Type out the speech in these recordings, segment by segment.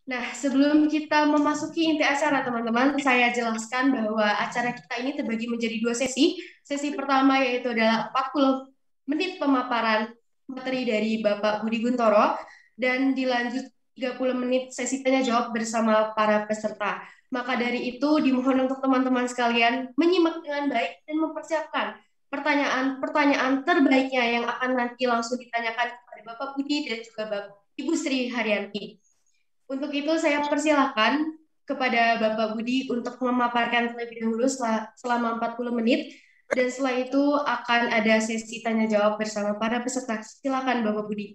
Nah, sebelum kita memasuki inti acara, teman-teman, saya jelaskan bahwa acara kita ini terbagi menjadi dua sesi. Sesi pertama yaitu adalah 40 menit pemaparan materi dari Bapak Budi Guntoro dan dilanjut 30 menit sesi tanya jawab bersama para peserta. Maka dari itu dimohon untuk teman-teman sekalian menyimak dengan baik dan mempersiapkan pertanyaan-pertanyaan terbaiknya yang akan nanti langsung ditanyakan kepada Bapak Budi dan juga Bapak Ibu Sri Haryanti. Untuk itu saya persilakan kepada Bapak Budi untuk memaparkan terlebih dahulu selama 40 menit dan setelah itu akan ada sesi tanya jawab bersama para peserta. Silakan Bapak Budi.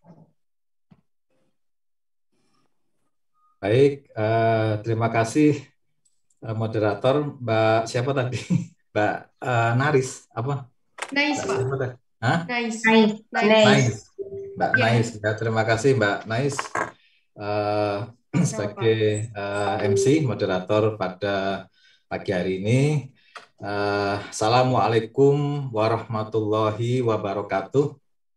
Baik, terima kasih moderator Mbak siapa tadi? Mbak Naris apa? Nice, Mbak Pak. siapa tadi? Hah? Nice. Nice. Nice. Nice. Mbak Ya, Nice. Ya, terima kasih Mbak Nice sama Pak. sebagai MC moderator pada pagi hari ini. Assalamualaikum warahmatullahi wabarakatuh.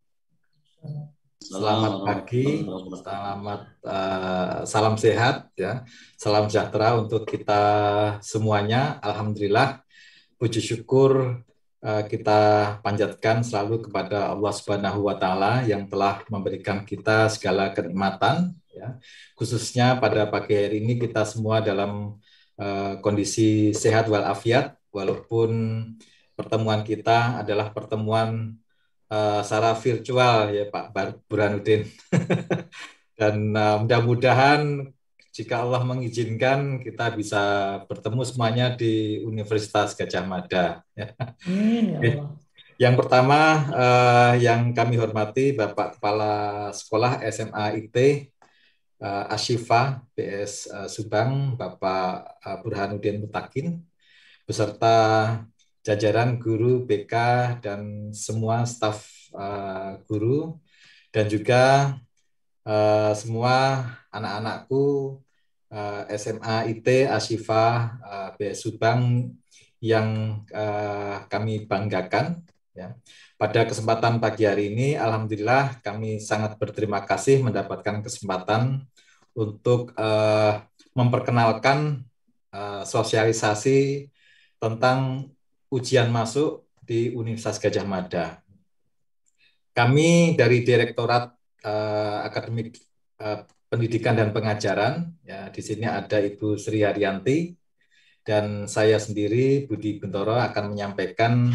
Selamat pagi, selamat salam sehat ya, salam sejahtera untuk kita semuanya. Alhamdulillah, puji syukur kita panjatkan selalu kepada Allah Subhanahu wa Ta'ala yang telah memberikan kita segala kenikmatan ya. Khususnya pada pagi hari ini kita semua dalam kondisi sehat walafiat, walaupun pertemuan kita adalah pertemuan secara virtual ya Pak Burhanuddin. Dan mudah-mudahan jika Allah mengizinkan kita bisa bertemu semuanya di Universitas Gadjah Mada. Amin, ya Allah. Yang pertama yang kami hormati Bapak Kepala Sekolah SMA IT Ashifa BS Subang, Bapak Burhanuddin Mutakin, beserta jajaran guru BK dan semua staf guru, dan juga semua anak-anakku SMA IT Ashifa BS Subang yang kami banggakan. Ya. Pada kesempatan pagi hari ini, alhamdulillah kami sangat berterima kasih mendapatkan kesempatan untuk memperkenalkan sosialisasi tentang ujian masuk di Universitas Gadjah Mada. Kami dari Direktorat Akademik Pendidikan dan Pengajaran, ya, di sini ada Ibu Sri Haryanti dan saya sendiri Budi Guntoro akan menyampaikan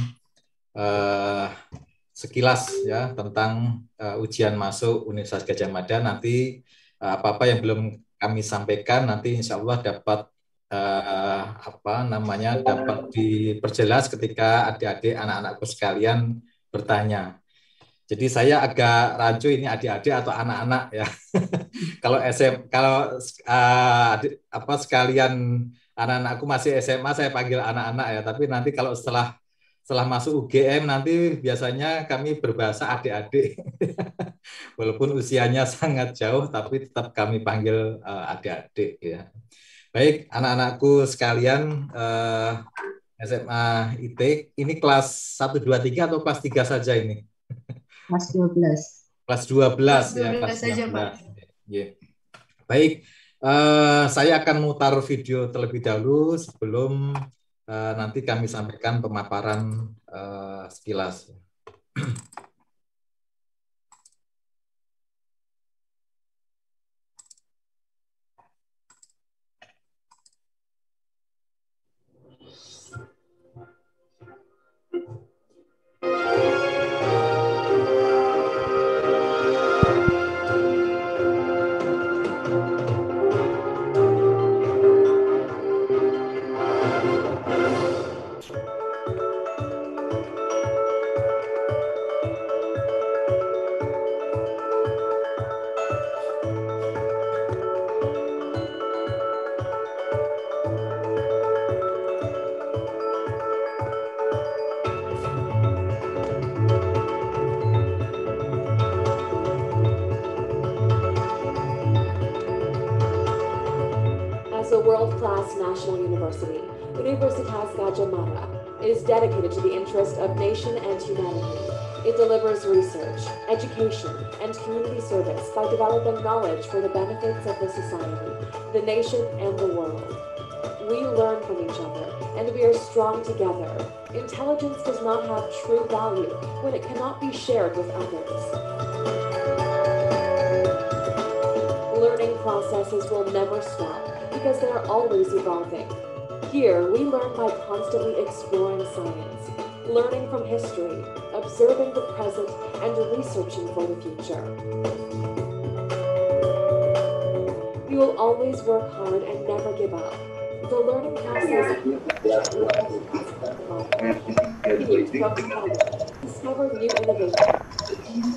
sekilas ya tentang ujian masuk Universitas Gadjah Mada. Nanti apa-apa yang belum kami sampaikan nanti insya Allah dapat dapat diperjelas ketika adik-adik anak-anakku sekalian bertanya. Jadi saya agak rancu ini adik-adik atau anak-anak ya. Kalau sekalian anak-anakku masih SMA saya panggil anak-anak ya. Tapi nanti kalau setelah masuk UGM nanti biasanya kami berbahasa adik-adik. Walaupun usianya sangat jauh tapi tetap kami panggil adik-adik ya. Baik, anak-anakku sekalian SMA IT, ini kelas 1, 2, 3 atau kelas 3 saja ini? Kelas 12. Kelas 12 ya, kelas 12 saja, Pak. Yeah. Baik, saya akan mutar video terlebih dahulu sebelum nanti kami sampaikan pemaparan sekilas. As a world-class national university, Universitas Gadjah Mada is dedicated to the interest of nation and humanity. It delivers research, education, and community service by developing knowledge for the benefits of the society, the nation, and the world. We learn from each other, and we are strong together. Intelligence does not have true value when it cannot be shared with others. Learning processes will never stop because they are always evolving. Here, we learn by constantly exploring science, learning from history, observing the present, and researching for the future. We will always work hard and never give up. The learning process continues from discover new innovations.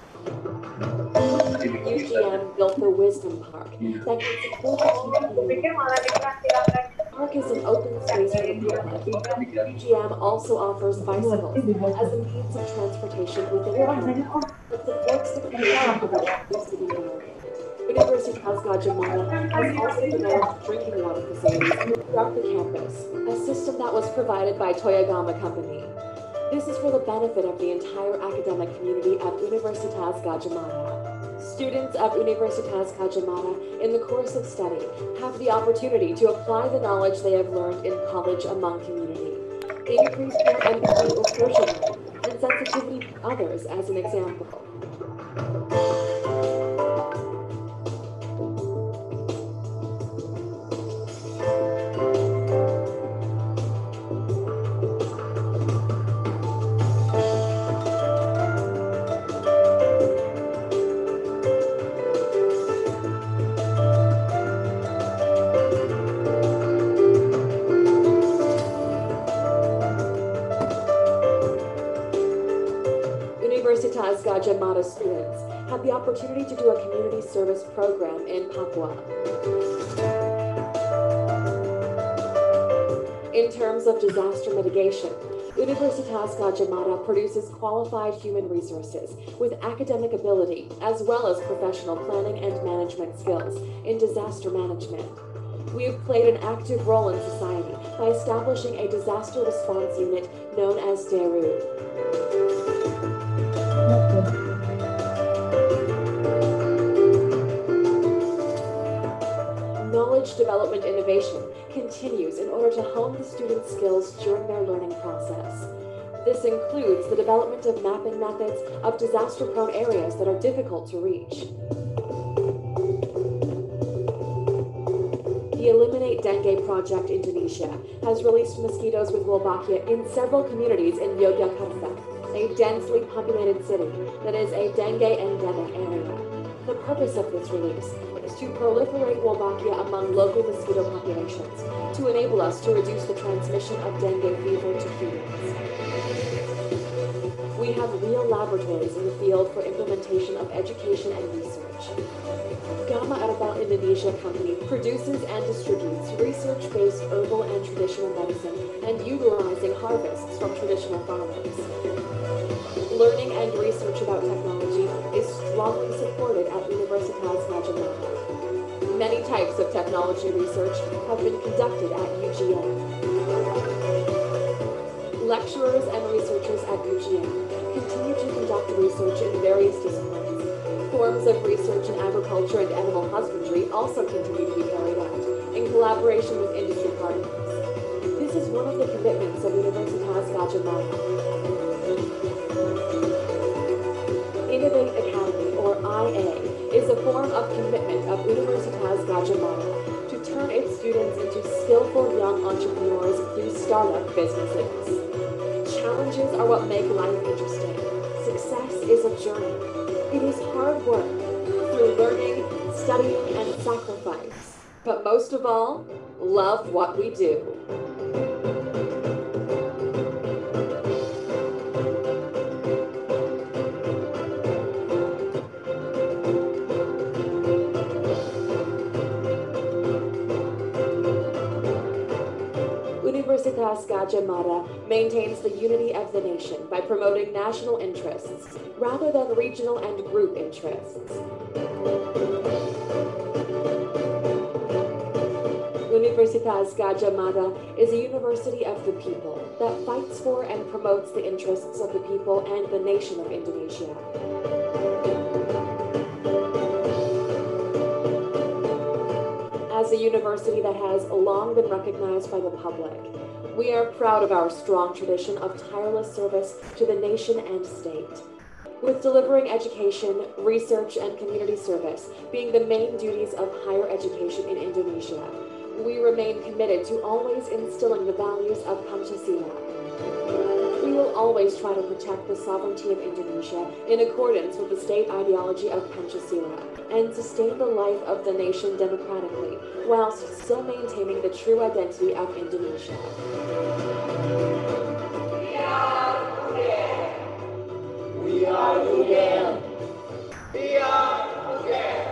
UGM built the Wisdom Park that can support the community. The park is an open space for the public. UGM also offers bicycles as a means of transportation within the park that supports the creation of a city environment. Universitas Gadjah Mada has also developed drinking water facilities throughout the campus, a system that was provided by Toyogama Company. This is for the benefit of the entire academic community at Universitas Gadjah Mada. Students of Universitas Gadjah Mada in the course of study have the opportunity to apply the knowledge they have learned in college among community, increase their empathy or social learning, and sensitivity to others as an example. Universitas Gadjah Mada students had the opportunity to do a community service program in Papua. In terms of disaster mitigation, Universitas Gadjah Mada produces qualified human resources with academic ability as well as professional planning and management skills in disaster management. We have played an active role in society by establishing a disaster response unit known as DERU. Knowledge development innovation continues in order to hone the students' skills during their learning process. This includes the development of mapping methods of disaster-prone areas that are difficult to reach. The Eliminate Dengue Project Indonesia has released mosquitoes with Wolbachia in several communities in Yogyakarta, a densely populated city that is a dengue endemic area. The purpose of this release is to proliferate Wolbachia among local mosquito populations to enable us to reduce the transmission of dengue fever to humans. We have real laboratories in the field for implementation of education and research. Gamma Herbal Indonesia Company produces and distributes research-based herbal and traditional medicine and utilizing harvests from traditional farmers. Learning and research about technology is strongly supported at Universitas Gadjah Mada. Many types of technology research have been conducted at UGM. Lecturers and researchers at UGM continue to conduct research in various disciplines. Forms of research in agriculture and animal husbandry also continue to be carried out in collaboration with industry partners. This is one of the commitments of Universitas Gadjah Mada. Innovate Academy, or IA, is a form of commitment of Universitas Gadjah Mada to turn its students into skillful young entrepreneurs through startup businesses. Challenges are what make life interesting. Success is a journey. It is hard work through learning, studying, and sacrifice. But most of all, love what we do. Universitas Gadjah Mada maintains the unity of the nation by promoting national interests rather than regional and group interests. Universitas Gadjah Mada is a university of the people that fights for and promotes the interests of the people and the nation of Indonesia. As a university that has long been recognized by the public, we are proud of our strong tradition of tireless service to the nation and state. With delivering education, research, and community service being the main duties of higher education in Indonesia, we remain committed to always instilling the values of Pancasila. We will always try to protect the sovereignty of Indonesia in accordance with the state ideology of Pancasila and sustain the life of the nation democratically, whilst still maintaining the true identity of Indonesia. We are UGM. We are UGM.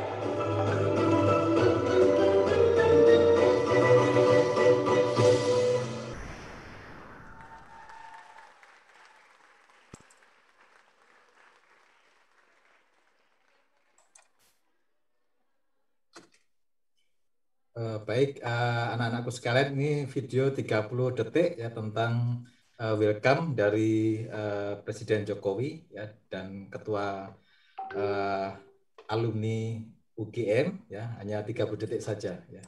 Baik, anak-anakku sekalian, ini video 30 detik ya tentang welcome dari Presiden Jokowi ya, dan Ketua alumni UGM ya, hanya 30 detik saja ya.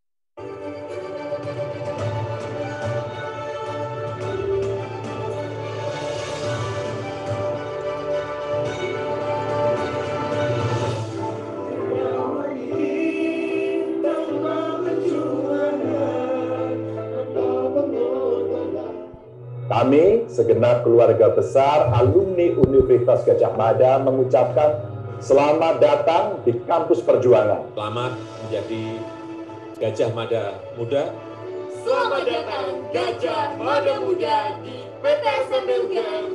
Kami, segenap keluarga besar alumni Universitas Gadjah Mada mengucapkan selamat datang di kampus perjuangan. Selamat menjadi Gadjah Mada Muda. Selamat datang Gadjah Mada Muda di PTSMB UGM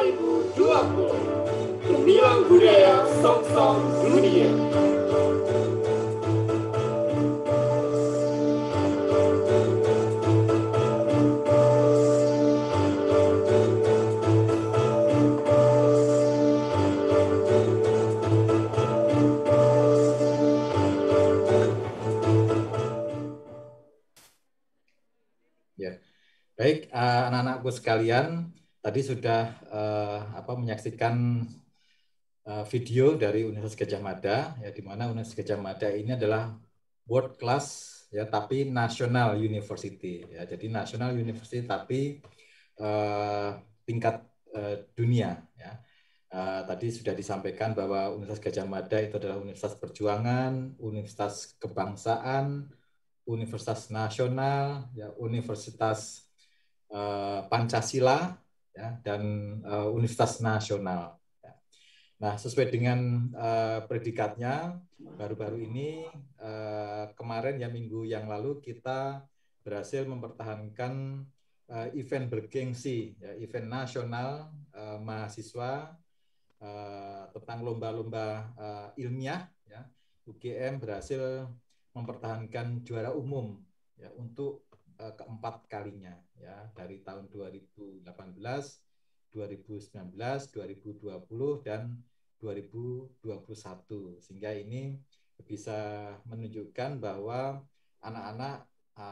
2020. Gemilang budaya song-song dunia. Baik, anak-anakku sekalian, tadi sudah menyaksikan video dari Universitas Gadjah Mada, ya, di mana Universitas Gadjah Mada ini adalah world class, ya, tapi national university, ya, jadi national university tapi tingkat dunia, ya. Tadi sudah disampaikan bahwa Universitas Gadjah Mada itu adalah universitas perjuangan, universitas kebangsaan, universitas nasional, ya, universitas Pancasila, ya, dan Universitas Nasional. Ya. Nah, sesuai dengan predikatnya, baru-baru ini kemarin ya minggu yang lalu kita berhasil mempertahankan event bergengsi, ya, event nasional mahasiswa tentang lomba-lomba ilmiah. Ya. UGM berhasil mempertahankan juara umum, ya, untuk keempat kalinya, ya, dari tahun 2018, 2019, 2020 dan 2021, sehingga ini bisa menunjukkan bahwa anak-anak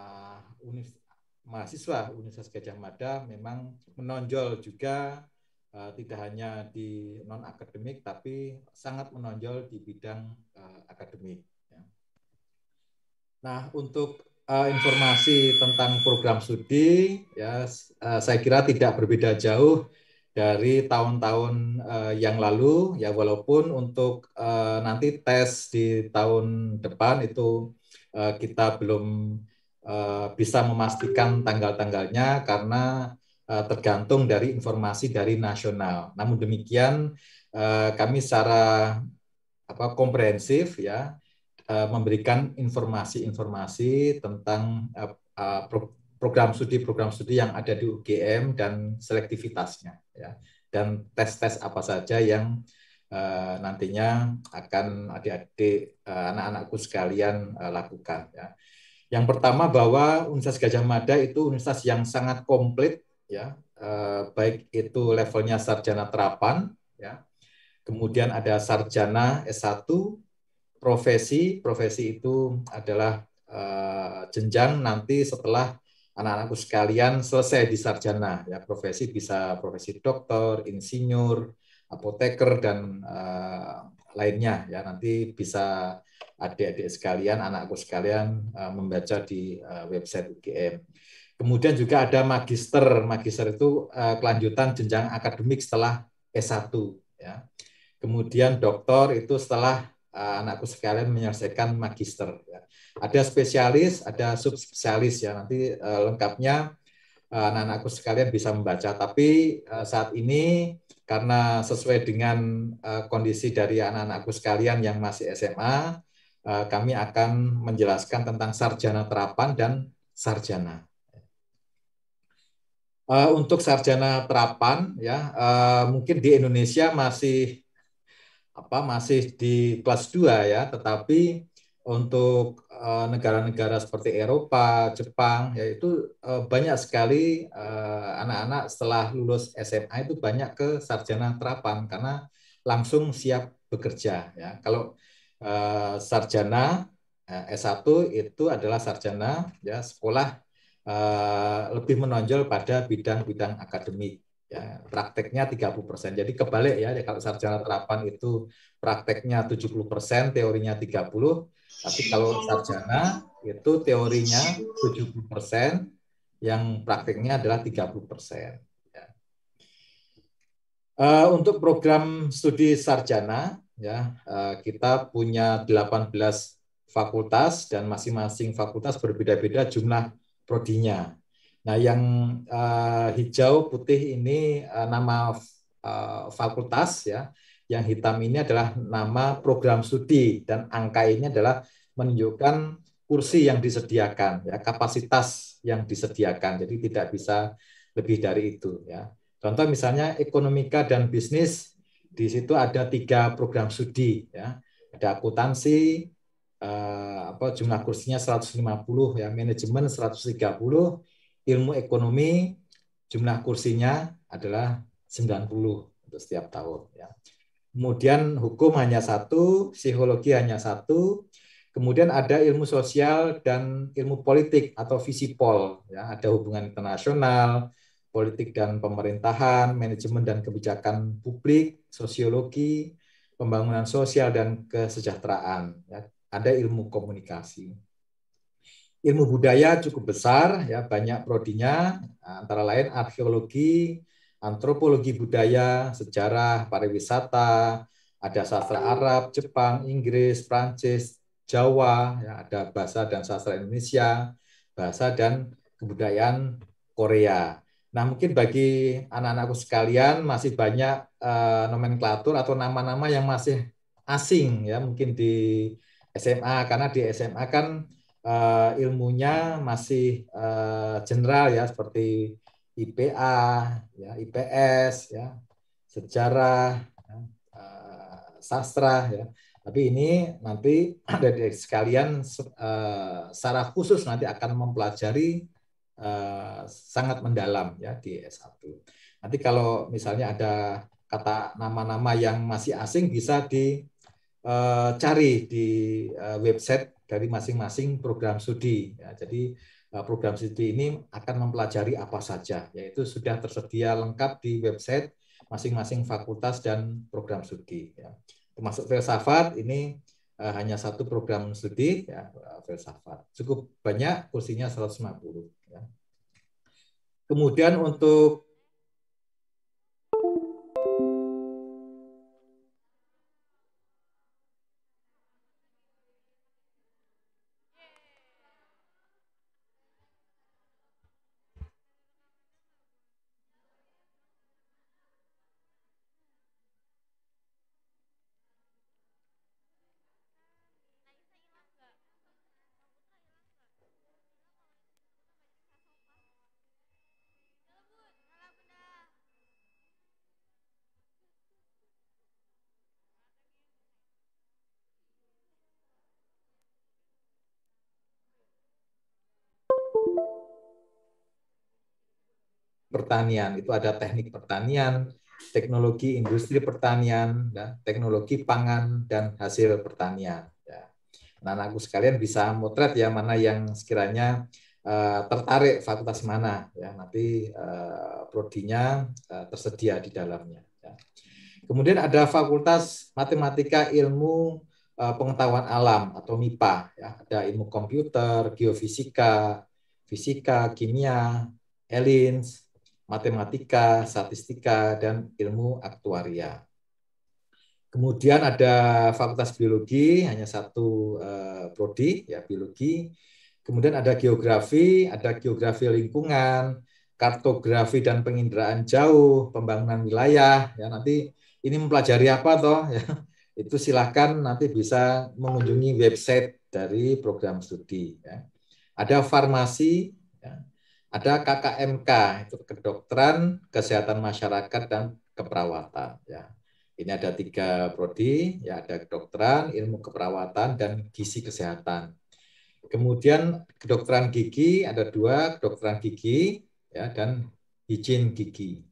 mahasiswa Universitas Gadjah Mada memang menonjol juga, tidak hanya di non akademik tapi sangat menonjol di bidang akademik. Ya. Nah, untuk informasi tentang program studi, ya, saya kira tidak berbeda jauh dari tahun-tahun yang lalu, ya, walaupun untuk nanti tes di tahun depan itu kita belum bisa memastikan tanggal-tanggalnya karena tergantung dari informasi dari nasional. Namun demikian kami secara komprehensif, ya, memberikan informasi-informasi tentang program studi yang ada di UGM dan selektivitasnya, ya, dan tes-tes apa saja yang nantinya akan adik-adik anak-anakku sekalian lakukan. Ya. Yang pertama bahwa Universitas Gadjah Mada itu universitas yang sangat komplit, ya, baik itu levelnya sarjana terapan, ya, kemudian ada sarjana S1. Profesi itu adalah jenjang nanti setelah anak-anakku sekalian selesai di sarjana, ya profesi bisa profesi dokter, insinyur, apoteker dan lainnya, ya nanti bisa adik-adik sekalian, anakku sekalian membaca di website UGM. Kemudian juga ada magister. Magister itu kelanjutan jenjang akademik setelah S1. Ya. Kemudian doktor itu setelah anakku sekalian menyelesaikan magister. Ya. Ada spesialis, ada subspesialis. Ya. Nanti lengkapnya anak-anakku sekalian bisa membaca. Tapi saat ini karena sesuai dengan kondisi dari anak-anakku sekalian yang masih SMA, kami akan menjelaskan tentang sarjana terapan dan sarjana. Untuk sarjana terapan, ya mungkin di Indonesia masih di kelas 2 ya, tetapi untuk negara-negara seperti Eropa, Jepang, yaitu banyak sekali anak-anak setelah lulus SMA itu banyak ke sarjana terapan karena langsung siap bekerja. Ya. Kalau sarjana S1 itu adalah sarjana ya sekolah lebih menonjol pada bidang-bidang akademik. Ya, prakteknya 30%. Jadi kebalik ya, kalau sarjana terapan itu prakteknya 70%, teorinya 30%. Tapi kalau sarjana itu teorinya 70%, yang prakteknya adalah 30%. Ya. Untuk program studi sarjana, ya kita punya 18 fakultas dan masing-masing fakultas berbeda-beda jumlah prodinya. Nah, yang hijau putih ini nama fakultas ya. Yang hitam ini adalah nama program studi dan angka ini adalah menunjukkan kursi yang disediakan ya, kapasitas yang disediakan. Jadi tidak bisa lebih dari itu ya. Contoh misalnya ekonomika dan bisnis, di situ ada 3 program studi ya. Ada akuntansi, jumlah kursinya 150 ya, manajemen 130, ilmu ekonomi jumlah kursinya adalah 90 untuk setiap tahun ya. Kemudian hukum hanya 1, psikologi hanya 1, kemudian ada ilmu sosial dan ilmu politik atau visipol ya, ada hubungan internasional, politik dan pemerintahan, manajemen dan kebijakan publik, sosiologi, pembangunan sosial dan kesejahteraan ya. Ada ilmu komunikasi. Ilmu budaya cukup besar, ya banyak prodinya, antara lain arkeologi, antropologi budaya, sejarah, pariwisata, ada sastra Arab, Jepang, Inggris, Prancis, Jawa, ya, ada bahasa dan sastra Indonesia, bahasa dan kebudayaan Korea. Nah, mungkin bagi anak-anakku sekalian masih banyak nomenklatur atau nama-nama yang masih asing, ya mungkin di SMA, karena di SMA kan ilmunya masih general ya, seperti IPA, ya, IPS, ya, sejarah, ya, sastra, ya. Tapi ini nanti dari sekalian secara khusus nanti akan mempelajari sangat mendalam ya di S1. Nanti kalau misalnya ada kata nama-nama yang masih asing bisa dicari di website dari masing-masing program studi. Ya, jadi program studi ini akan mempelajari apa saja, yaitu sudah tersedia lengkap di website masing-masing fakultas dan program studi. Ya. Termasuk filsafat ini hanya 1 program studi, ya, filsafat. Cukup banyak, kursinya 150. Ya. Kemudian untuk pertanian, itu ada teknik pertanian, teknologi industri pertanian, teknologi pangan, dan hasil pertanian. Ya. anak-anakku sekalian bisa motret ya mana yang sekiranya tertarik fakultas mana ya, nanti prodinya tersedia di dalamnya ya. Kemudian ada Fakultas Matematika Ilmu Pengetahuan Alam atau MIPA ya, ada ilmu komputer, geofisika, fisika, kimia, elins, matematika, statistika, dan ilmu aktuaria. Kemudian ada Fakultas Biologi, hanya satu prodi ya, biologi. Kemudian ada geografi lingkungan, kartografi dan penginderaan jauh, pembangunan wilayah. Ya, nanti ini mempelajari apa toh? Ya, itu silakan nanti bisa mengunjungi website dari program studi. Ya. Ada farmasi, ya. Ada KKMK, itu kedokteran, kesehatan masyarakat dan keperawatan. Ya. Ini ada 3 prodi, ya, ada kedokteran, ilmu keperawatan, dan gizi kesehatan. Kemudian kedokteran gigi ada 2, kedokteran gigi ya, dan higien gigi.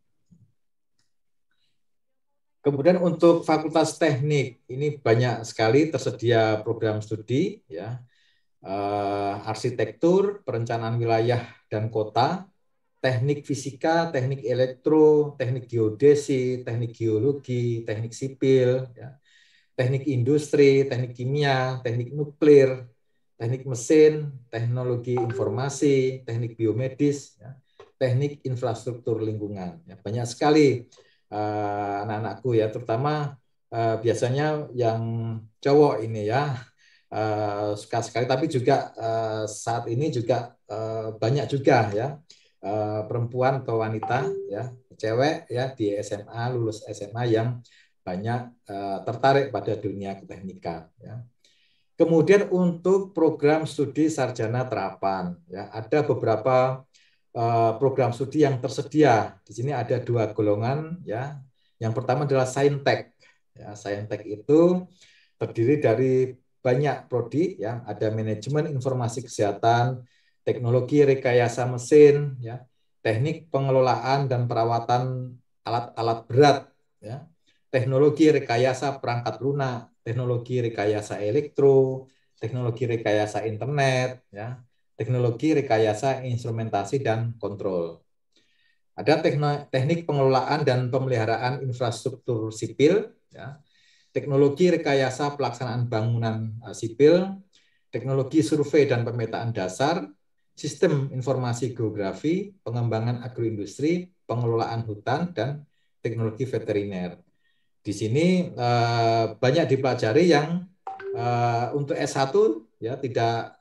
Kemudian untuk Fakultas Teknik ini banyak sekali tersedia program studi ya, arsitektur, perencanaan wilayah dan kota, teknik fisika, teknik elektro, teknik geodesi, teknik geologi, teknik sipil, ya, teknik industri, teknik kimia, teknik nuklir, teknik mesin, teknologi informasi, teknik biomedis, ya, teknik infrastruktur lingkungan. Ya, banyak sekali anak-anakku ya, terutama biasanya yang cowok ini ya, suka sekali, tapi juga saat ini juga banyak juga ya perempuan atau wanita ya, cewek ya di SMA, lulus SMA yang banyak tertarik pada dunia keteknikan ya. Kemudian untuk program studi sarjana terapan ya, ada beberapa program studi yang tersedia. Di sini ada 2 golongan ya. Yang pertama adalah Saintek. Ya, Saintek itu terdiri dari banyak prodi ya, ada manajemen informasi kesehatan, teknologi rekayasa mesin, ya, teknik pengelolaan dan perawatan alat-alat berat, ya, teknologi rekayasa perangkat lunak, teknologi rekayasa elektro, teknologi rekayasa internet, ya, teknologi rekayasa instrumentasi dan kontrol. Ada teknik pengelolaan dan pemeliharaan infrastruktur sipil, ya, teknologi rekayasa pelaksanaan bangunan sipil, teknologi survei dan pemetaan dasar, sistem informasi geografi, pengembangan agroindustri, pengelolaan hutan, dan teknologi veteriner. Di sini banyak dipelajari yang untuk S1 ya tidak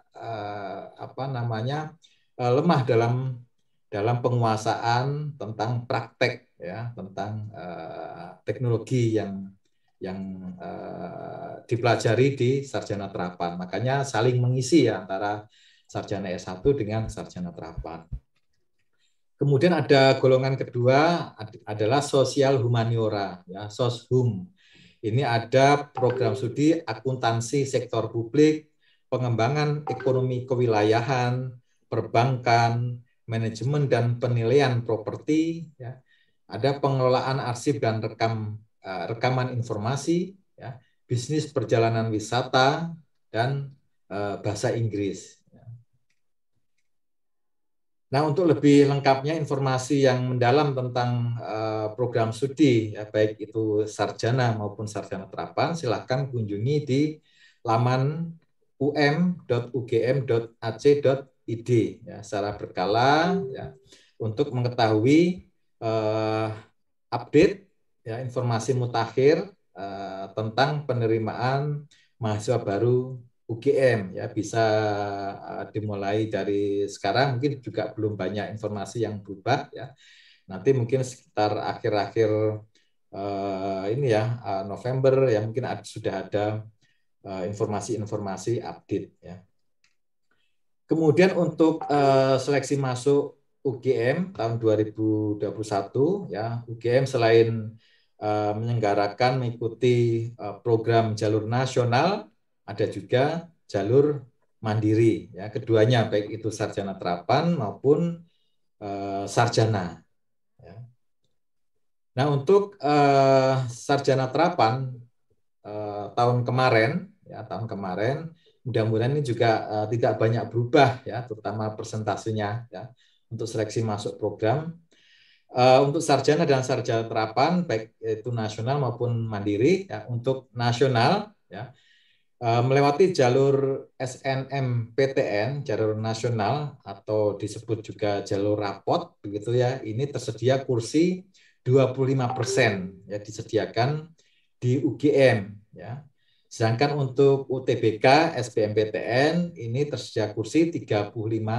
lemah dalam penguasaan tentang praktek ya, tentang teknologi yang dipelajari di sarjana terapan. Makanya saling mengisi ya, antara sarjana S1 dengan sarjana terapan. Kemudian ada golongan kedua adalah sosial humaniora, ya, soshum. Ini ada program studi akuntansi sektor publik, pengembangan ekonomi kewilayahan, perbankan, manajemen dan penilaian properti, ya. Ada pengelolaan arsip dan rekaman informasi, ya, bisnis perjalanan wisata, dan bahasa Inggris. Nah, untuk lebih lengkapnya informasi yang mendalam tentang program studi, ya, baik itu sarjana maupun sarjana terapan, silakan kunjungi di laman um.ugm.ac.id ya, secara berkala ya, untuk mengetahui update ya, informasi mutakhir tentang penerimaan mahasiswa baru UGM ya, bisa dimulai dari sekarang. Mungkin juga belum banyak informasi yang berubah ya. Nanti mungkin sekitar akhir-akhir ini ya, November ya, mungkin sudah ada informasi-informasi update ya. Kemudian untuk seleksi masuk UGM tahun 2021 ya, UGM selain menyelenggarakan mengikuti program jalur nasional, ada juga jalur mandiri ya, keduanya baik itu sarjana terapan maupun sarjana ya. Nah, untuk sarjana terapan tahun kemarin mudah-mudahan ini juga tidak banyak berubah ya, terutama persentasenya ya untuk seleksi masuk program. Untuk sarjana dan sarjana terapan baik itu nasional maupun mandiri ya, untuk nasional ya melewati jalur SNMPTN, jalur nasional atau disebut juga jalur rapot begitu ya, ini tersedia kursi 25% ya, disediakan di UGM ya. Sedangkan untuk UTBK, SBMPTN ini tersedia kursi 35%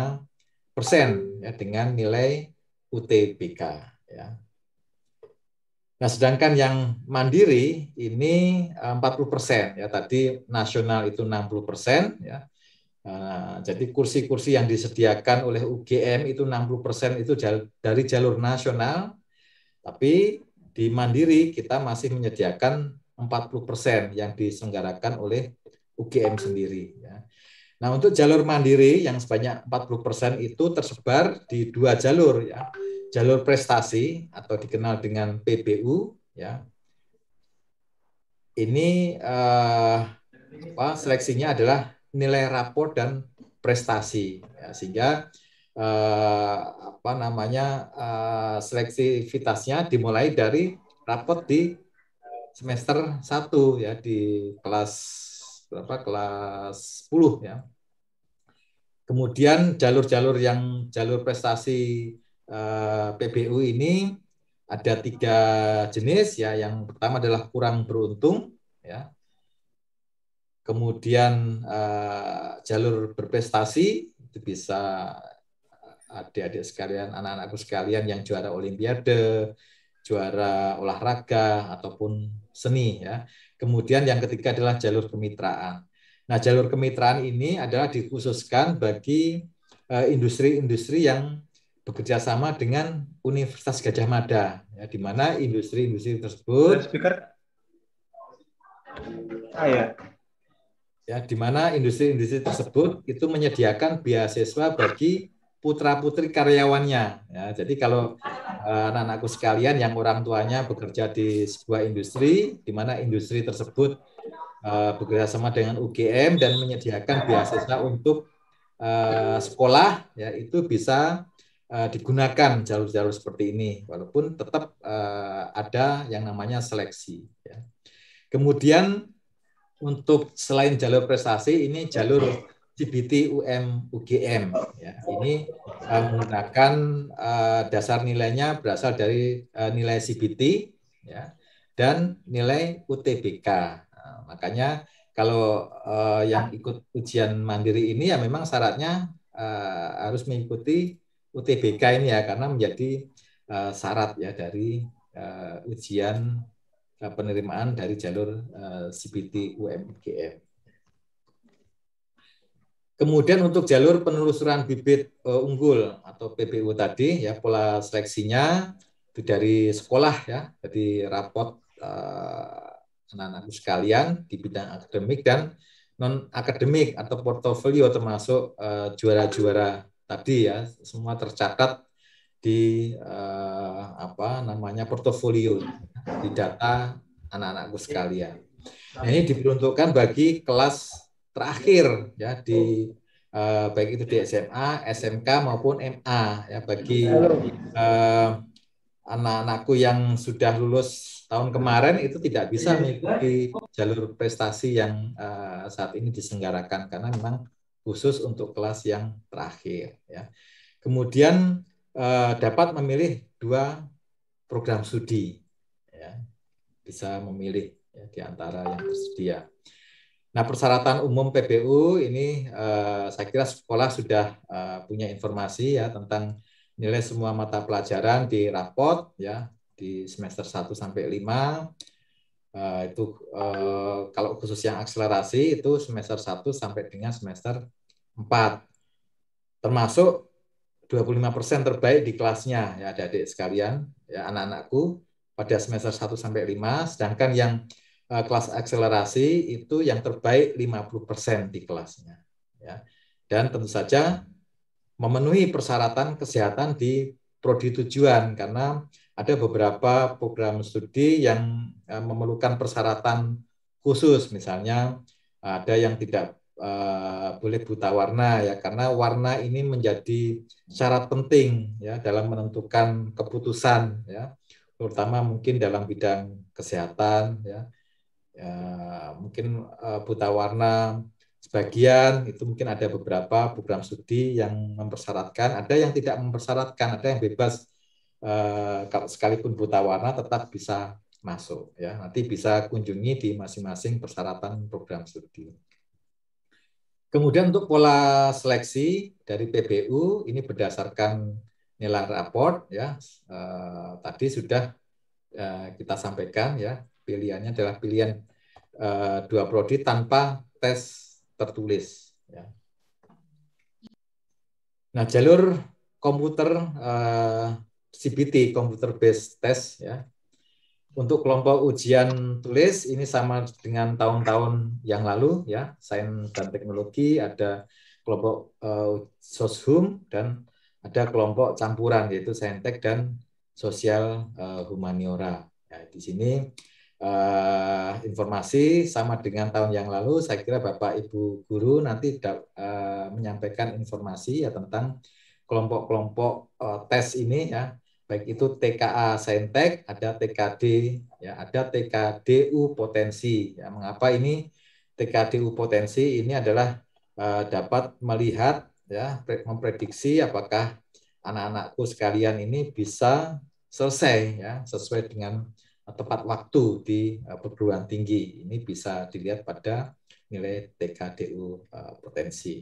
ya dengan nilai UTBK ya. Nah, sedangkan yang mandiri ini 40% ya, tadi nasional itu 60% ya. Jadi kursi-kursi yang disediakan oleh UGM itu 60% itu dari jalur nasional, tapi di mandiri kita masih menyediakan 40% yang diselenggarakan oleh UGM sendiri ya. Nah, untuk jalur mandiri yang sebanyak 40% itu tersebar di 2 jalur ya. Jalur prestasi atau dikenal dengan PBU ya. Ini seleksinya adalah nilai rapor dan prestasi ya, sehingga seleksivitasnya dimulai dari rapor di semester 1 ya, di kelas kelas 10 ya. Kemudian jalur-jalur yang jalur prestasi PBU ini ada 3 jenis ya. Yang pertama adalah kurang beruntung ya. Kemudian jalur berprestasi itu bisa adik-adik sekalian, anak-anakku sekalian yang juara olimpiade, juara olahraga ataupun seni ya. Kemudian yang ketiga adalah jalur kemitraan. Nah, jalur kemitraan ini adalah dikhususkan bagi industri-industri yang bekerja sama dengan Universitas Gadjah Mada ya, di mana industri-industri tersebut di mana industri-industri tersebut itu menyediakan beasiswa bagi putra-putri karyawannya ya. Jadi kalau anak-anakku sekalian yang orang tuanya bekerja di sebuah industri di mana industri tersebut bekerja sama dengan UGM dan menyediakan beasiswa untuk sekolah ya, itu bisa digunakan jalur-jalur seperti ini walaupun tetap ada yang namanya seleksi ya. Kemudian untuk selain jalur prestasi ini jalur CBT UM UGM ya. Ini menggunakan dasar nilainya berasal dari nilai CBT ya dan nilai UTBK. Makanya kalau yang ikut ujian mandiri ini ya memang syaratnya harus mengikuti UTBK ini ya, karena menjadi syarat ya dari ujian penerimaan dari jalur CBT UM-UGM. Kemudian untuk jalur penelusuran bibit unggul atau PBU tadi ya, pola seleksinya itu dari sekolah ya, jadi rapot anak-anakku sekalian di bidang akademik dan non akademik atau portofolio termasuk juara-juara tadi ya, semua tercatat di portofolio di data anak-anakku sekalian. Nah, ini diperuntukkan bagi kelas terakhir ya, di baik itu di SMA, SMK maupun MA ya, bagi anak-anakku yang sudah lulus tahun kemarin itu tidak bisa mengikuti jalur prestasi yang saat ini diselenggarakan karena memang khusus untuk kelas yang terakhir ya. Kemudian dapat memilih 2 program studi ya. Bisa memilih ya, di antara yang tersedia. Nah, persyaratan umum PBU ini saya kira sekolah sudah punya informasi ya tentang nilai semua mata pelajaran di rapot ya di semester 1 sampai 5. Itu kalau khusus yang akselerasi itu semester 1 sampai dengan semester 4. Termasuk 25% terbaik di kelasnya ya adik-adik sekalian ya, anak-anakku pada semester 1 sampai 5, sedangkan yang kelas akselerasi itu yang terbaik 50% di kelasnya ya. Dan tentu saja memenuhi persyaratan kesehatan di prodi tujuan karena ada beberapa program studi yang memerlukan persyaratan khusus, misalnya ada yang tidak boleh buta warna ya, karena warna ini menjadi syarat penting ya dalam menentukan keputusan ya, terutama mungkin dalam bidang kesehatan ya. Mungkin buta warna sebagian itu mungkin ada beberapa program studi yang mempersyaratkan, ada yang tidak mempersyaratkan, ada yang bebas sekalipun buta warna tetap bisa masuk ya. Nanti bisa kunjungi di masing-masing persyaratan program studi. Kemudian untuk pola seleksi dari PBU ini berdasarkan nilai raport ya. Tadi sudah kita sampaikan ya, pilihannya adalah pilihan 2 prodi tanpa tes tertulis ya. Nah, jalur komputer CBT, computer based test ya. Untuk kelompok ujian tulis ini sama dengan tahun-tahun yang lalu ya, sains dan teknologi, ada kelompok soshum dan ada kelompok campuran yaitu saintek dan sosial humaniora. Ya, di sini informasi sama dengan tahun yang lalu. Saya kira Bapak Ibu guru nanti menyampaikan informasi ya tentang kelompok-kelompok tes ini ya, baik itu TKA Saintek, ada TKD ya, ada TKDU potensi ya. Mengapa ini TKDU potensi? Ini adalah dapat melihat ya, memprediksi apakah anak-anakku sekalian ini bisa selesai ya sesuai dengan tepat waktu di perguruan tinggi. Ini bisa dilihat pada nilai TKDU potensi.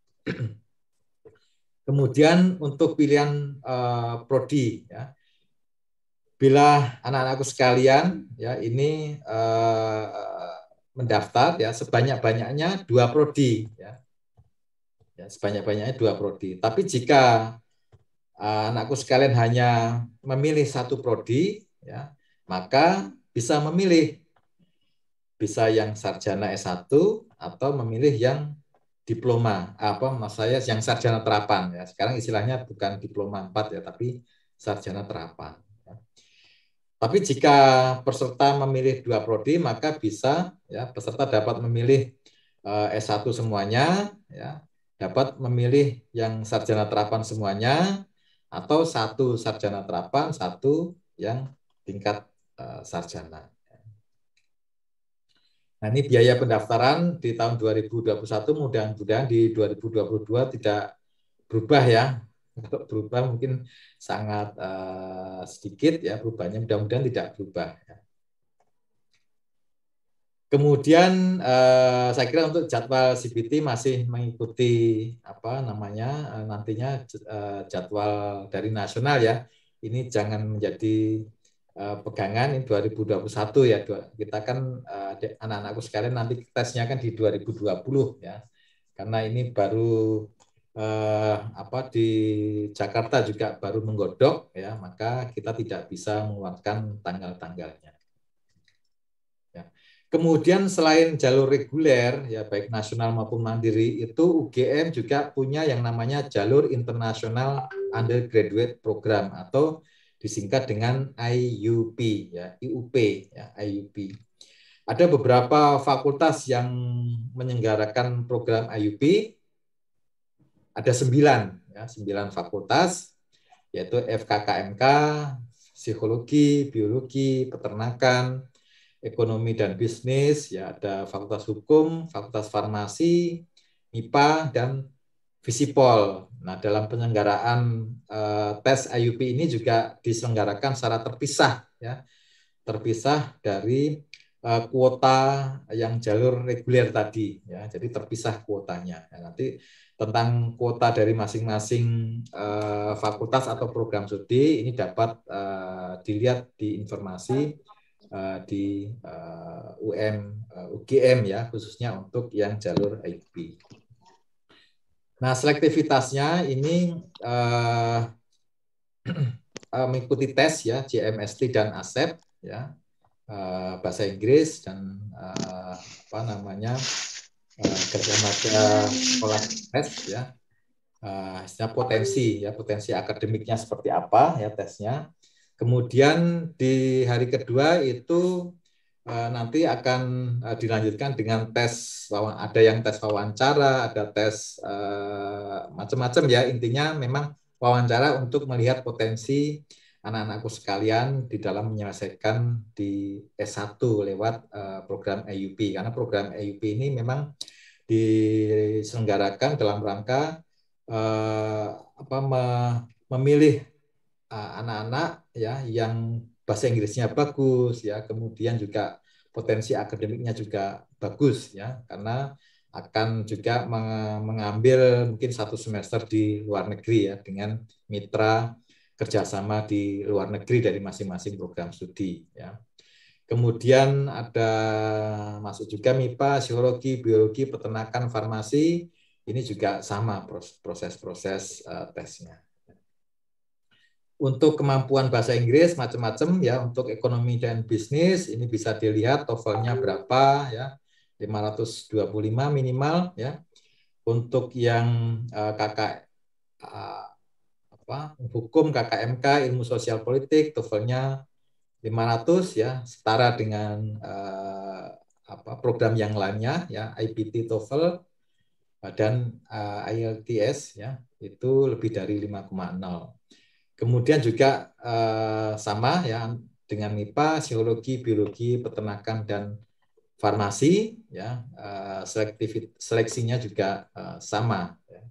Kemudian untuk pilihan prodi, ya, bila anak-anakku sekalian ya ini mendaftar ya sebanyak-banyaknya 2 prodi, ya, sebanyak-banyaknya 2 prodi. Tapi jika anakku sekalian hanya memilih 1 prodi, ya, maka bisa memilih, bisa yang sarjana S1 atau memilih yang diploma, yang sarjana terapan ya. Sekarang istilahnya bukan diploma 4 ya, tapi sarjana terapan. Ya. Tapi jika peserta memilih 2 prodi, maka bisa ya peserta dapat memilih S1 semuanya, ya, dapat memilih yang sarjana terapan semuanya, atau 1 sarjana terapan, 1 yang tingkat sarjana. Nah, ini biaya pendaftaran di tahun 2021, mudah-mudahan di 2022 tidak berubah ya. Kalau berubah mungkin sangat sedikit ya perubahannya, mudah-mudahan tidak berubah. Ya. Kemudian saya kira untuk jadwal CBT masih mengikuti nantinya jadwal dari nasional ya. Ini jangan menjadi pegangan ini 2021 ya. Kita kan anak-anakku sekalian nanti tesnya kan di 2020 ya. Karena ini baru di Jakarta juga baru menggodok ya, maka kita tidak bisa mengeluarkan tanggal-tanggalnya. Ya. Kemudian selain jalur reguler ya baik nasional maupun mandiri, itu UGM juga punya yang namanya jalur International Undergraduate Program atau disingkat dengan IUP ya, IUP ya, IUP. Ada beberapa fakultas yang menyelenggarakan program IUP. Ada 9 ya, 9 fakultas yaitu FKKMK, Psikologi, Biologi, Peternakan, Ekonomi dan Bisnis, ya ada Fakultas Hukum, Fakultas Farmasi, MIPA dan Visipol. Nah, dalam penyelenggaraan tes IUP ini juga diselenggarakan secara terpisah, ya, terpisah dari kuota yang jalur reguler tadi, ya. Jadi terpisah kuotanya. Ya, nanti tentang kuota dari masing-masing fakultas atau program studi ini dapat dilihat di informasi di UGM ya, khususnya untuk yang jalur IUP. Nah, selektivitasnya ini mengikuti tes ya, JMST dan ASEP ya, bahasa Inggris dan Gajah Mada sekolah tes ya, potensi akademiknya seperti apa ya tesnya. Kemudian di hari kedua itu nanti akan dilanjutkan dengan tes, ada yang tes wawancara, ada tes macam-macam ya. Intinya memang wawancara untuk melihat potensi anak-anakku sekalian di dalam menyelesaikan di S1 lewat program AUP. Karena program AUP ini memang diselenggarakan dalam rangka memilih anak-anak ya yang bahasa Inggrisnya bagus ya, kemudian juga potensi akademiknya juga bagus ya, karena akan juga mengambil mungkin 1 semester di luar negeri ya dengan mitra kerjasama di luar negeri dari masing-masing program studi ya. Kemudian ada masuk juga MIPA, psikologi, biologi, peternakan, farmasi. Ini juga sama proses-proses tesnya. Untuk kemampuan bahasa Inggris macam-macam ya, untuk ekonomi dan bisnis ini bisa dilihat TOEFL-nya berapa ya, 525 minimal ya. Untuk yang hukum, KKMK, ilmu sosial politik, TOEFL-nya 500 ya, setara dengan program yang lainnya ya, IPT, TOEFL dan IELTS ya, itu lebih dari 5,0. Kemudian juga sama ya dengan MIPA, psikologi, biologi, peternakan dan farmasi ya, seleksinya juga sama ya.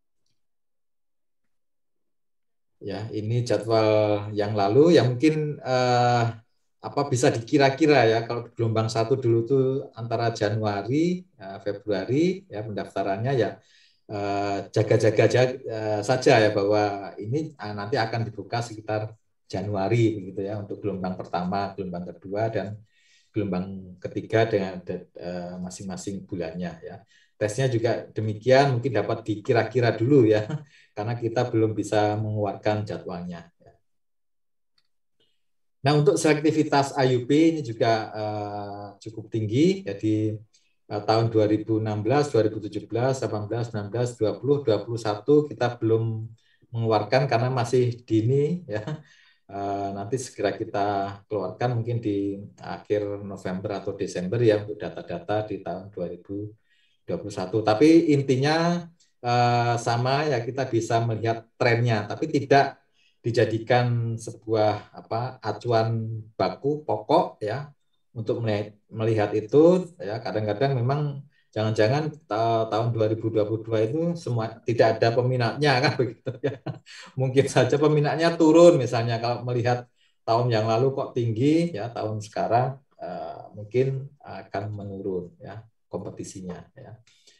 Ya, ini jadwal yang lalu yang mungkin bisa dikira-kira ya, kalau gelombang 1 dulu tuh antara Januari Februari ya pendaftarannya ya, jaga-jaga saja ya bahwa ini nanti akan dibuka sekitar Januari begitu ya, untuk gelombang pertama, gelombang kedua dan gelombang ketiga dengan masing-masing bulannya ya. Tesnya juga demikian, mungkin dapat dikira-kira dulu ya, karena kita belum bisa mengeluarkan jadwalnya. Nah, untuk selektivitas IUP ini juga cukup tinggi, jadi tahun 2016, 2017, 18, 19, 20, 21 kita belum mengeluarkan karena masih dini ya. Nanti segera kita keluarkan mungkin di akhir November atau Desember ya untuk data-data di tahun 2021. Tapi intinya sama ya, kita bisa melihat trennya, tapi tidak dijadikan sebuah acuan baku pokok ya untuk melihat itu ya. Kadang-kadang memang jangan-jangan tahun 2022 itu semua tidak ada peminatnya kan begitu ya. Mungkin saja peminatnya turun misalnya, kalau melihat tahun yang lalu kok tinggi ya, tahun sekarang mungkin akan menurun ya kompetisinya ya.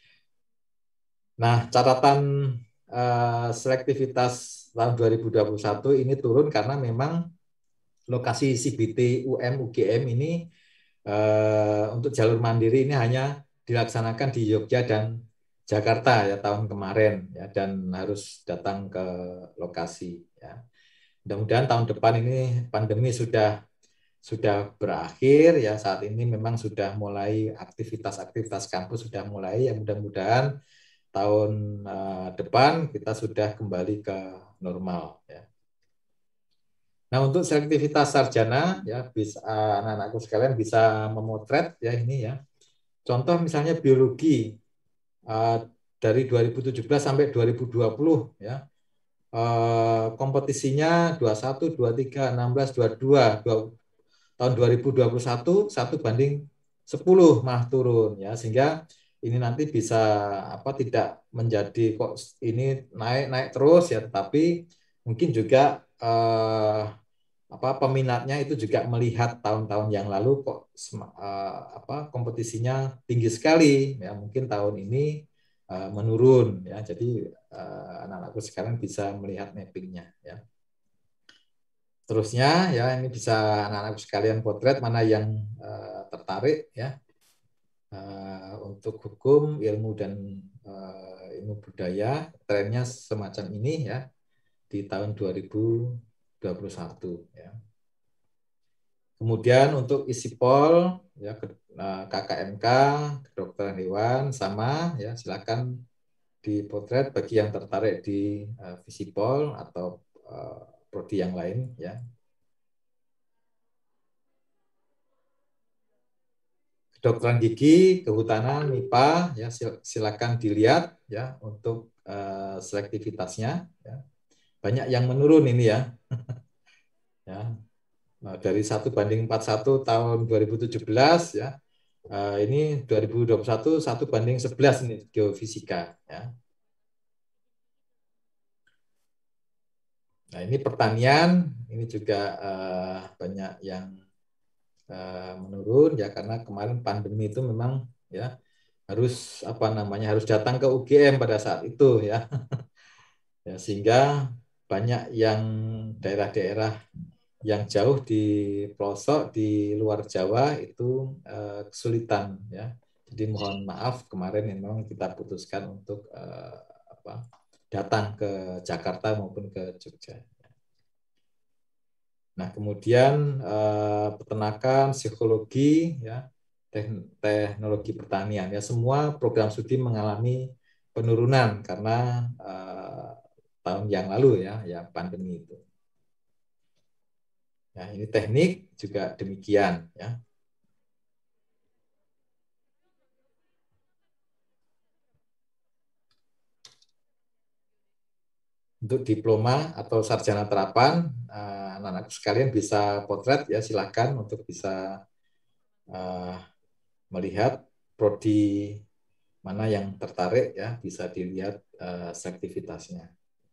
Nah, catatan selektivitas tahun 2021 ini turun karena memang lokasi CBT UM-UGM ini untuk jalur mandiri ini hanya dilaksanakan di Jogja dan Jakarta ya tahun kemarin ya, dan harus datang ke lokasi ya. Mudah-mudahan tahun depan ini pandemi sudah berakhir ya, saat ini memang sudah mulai aktivitas kampus sudah mulai ya, mudah-mudahan tahun depan kita sudah kembali ke normal ya. Nah, untuk selektivitas sarjana ya, bisa anak-anakku sekalian bisa memotret ya ini ya. Contoh misalnya biologi dari 2017 sampai 2020 ya. Kompetisinya 21, 23, 16, 22. Tahun 2021 1 banding 10 malah turun ya, sehingga ini nanti bisa tidak menjadi kok ini naik terus ya, tetapi mungkin juga peminatnya itu juga melihat tahun-tahun yang lalu kok kompetisinya tinggi sekali ya, mungkin tahun ini menurun ya. Jadi anak-anakku sekarang bisa melihat mappingnya ya. Terusnya ya, ini bisa anak-anakku sekalian potret mana yang tertarik ya untuk hukum, ilmu dan ilmu budaya, trennya semacam ini ya di tahun 2021 ya. Kemudian untuk ISIPOL ya, KKMK, kedokteran hewan sama ya, silakan dipotret bagi yang tertarik di Visipol atau prodi yang lain ya. kedokteran gigi, kehutanan, MIPA, ya silakan dilihat ya untuk selektivitasnya. Ya. Banyak yang menurun ini ya. Ya. Nah, dari 1:41 tahun 2017 ya. Ini 2021 1:11 ini geofisika ya. Nah, ini pertanian, ini juga banyak yang menurun ya karena kemarin pandemi itu memang ya harus harus datang ke UGM pada saat itu ya. Ya sehingga banyak yang daerah-daerah yang jauh di pelosok di luar Jawa itu kesulitan ya. Jadi mohon maaf kemarin memang kita putuskan untuk datang ke Jakarta maupun ke Jogja. Nah, kemudian peternakan, psikologi, ya, teknologi pertanian, ya semua program studi mengalami penurunan karena tahun yang lalu ya pandemi itu. Nah, ini teknik juga demikian, ya. Untuk diploma atau sarjana terapan, anak-anak sekalian bisa potret ya, silakan untuk bisa melihat prodi mana yang tertarik ya, bisa dilihat selektivitasnya.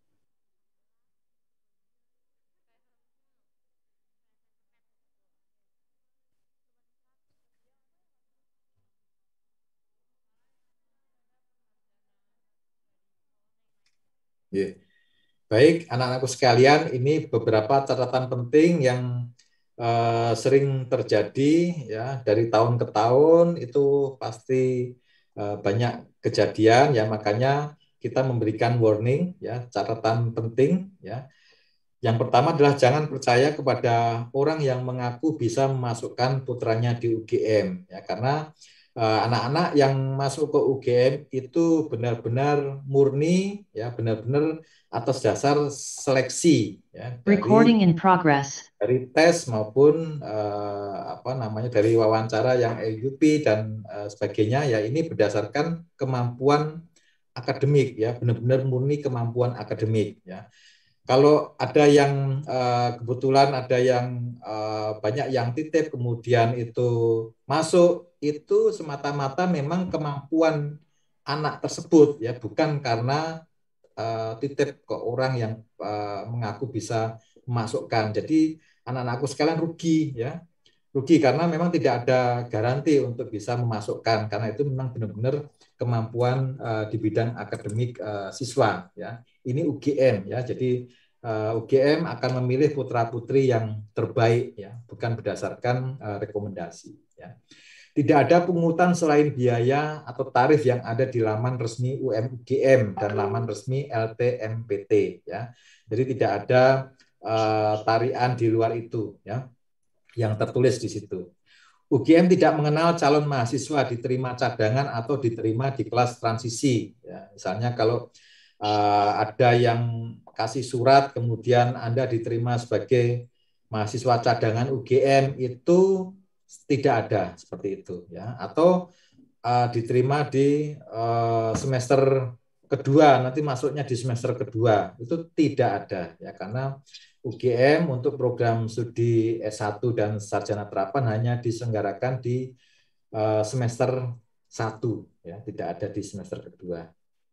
Yeah. Baik, anak-anakku sekalian, ini beberapa catatan penting yang sering terjadi ya dari tahun ke tahun, itu pasti banyak kejadian ya, makanya kita memberikan warning ya, catatan penting ya. Yang pertama adalah jangan percaya kepada orang yang mengaku bisa memasukkan putranya di UGM ya, karena anak-anak yang masuk ke UGM itu benar-benar murni ya, benar-benar atas dasar seleksi ya, dari tes maupun dari wawancara yang LUP dan sebagainya ya, ini berdasarkan kemampuan akademik ya, benar-benar murni kemampuan akademik ya. Kalau ada yang kebetulan ada yang banyak yang titip kemudian itu masuk, itu semata-mata memang kemampuan anak tersebut ya, bukan karena titip ke orang yang mengaku bisa memasukkan. Jadi anak-anakku sekalian rugi ya, rugi karena memang tidak ada garansi untuk bisa memasukkan, karena itu memang benar-benar kemampuan di bidang akademik siswa ya. Ini UGM ya, jadi UGM akan memilih putra-putri yang terbaik ya, bukan berdasarkan rekomendasi ya. Tidak ada pungutan selain biaya atau tarif yang ada di laman resmi UMUGM dan laman resmi LTMPT ya. Jadi tidak ada tarian di luar itu ya, yang tertulis di situ. UGM tidak mengenal calon mahasiswa diterima cadangan atau diterima di kelas transisi ya. Misalnya kalau ada yang kasih surat kemudian Anda diterima sebagai mahasiswa cadangan UGM, itu tidak ada seperti itu ya, atau diterima di semester kedua, nanti masuknya di semester kedua, itu tidak ada ya, karena UGM untuk program studi S1 dan sarjana terapan hanya diselenggarakan di semester 1 ya, tidak ada di semester kedua.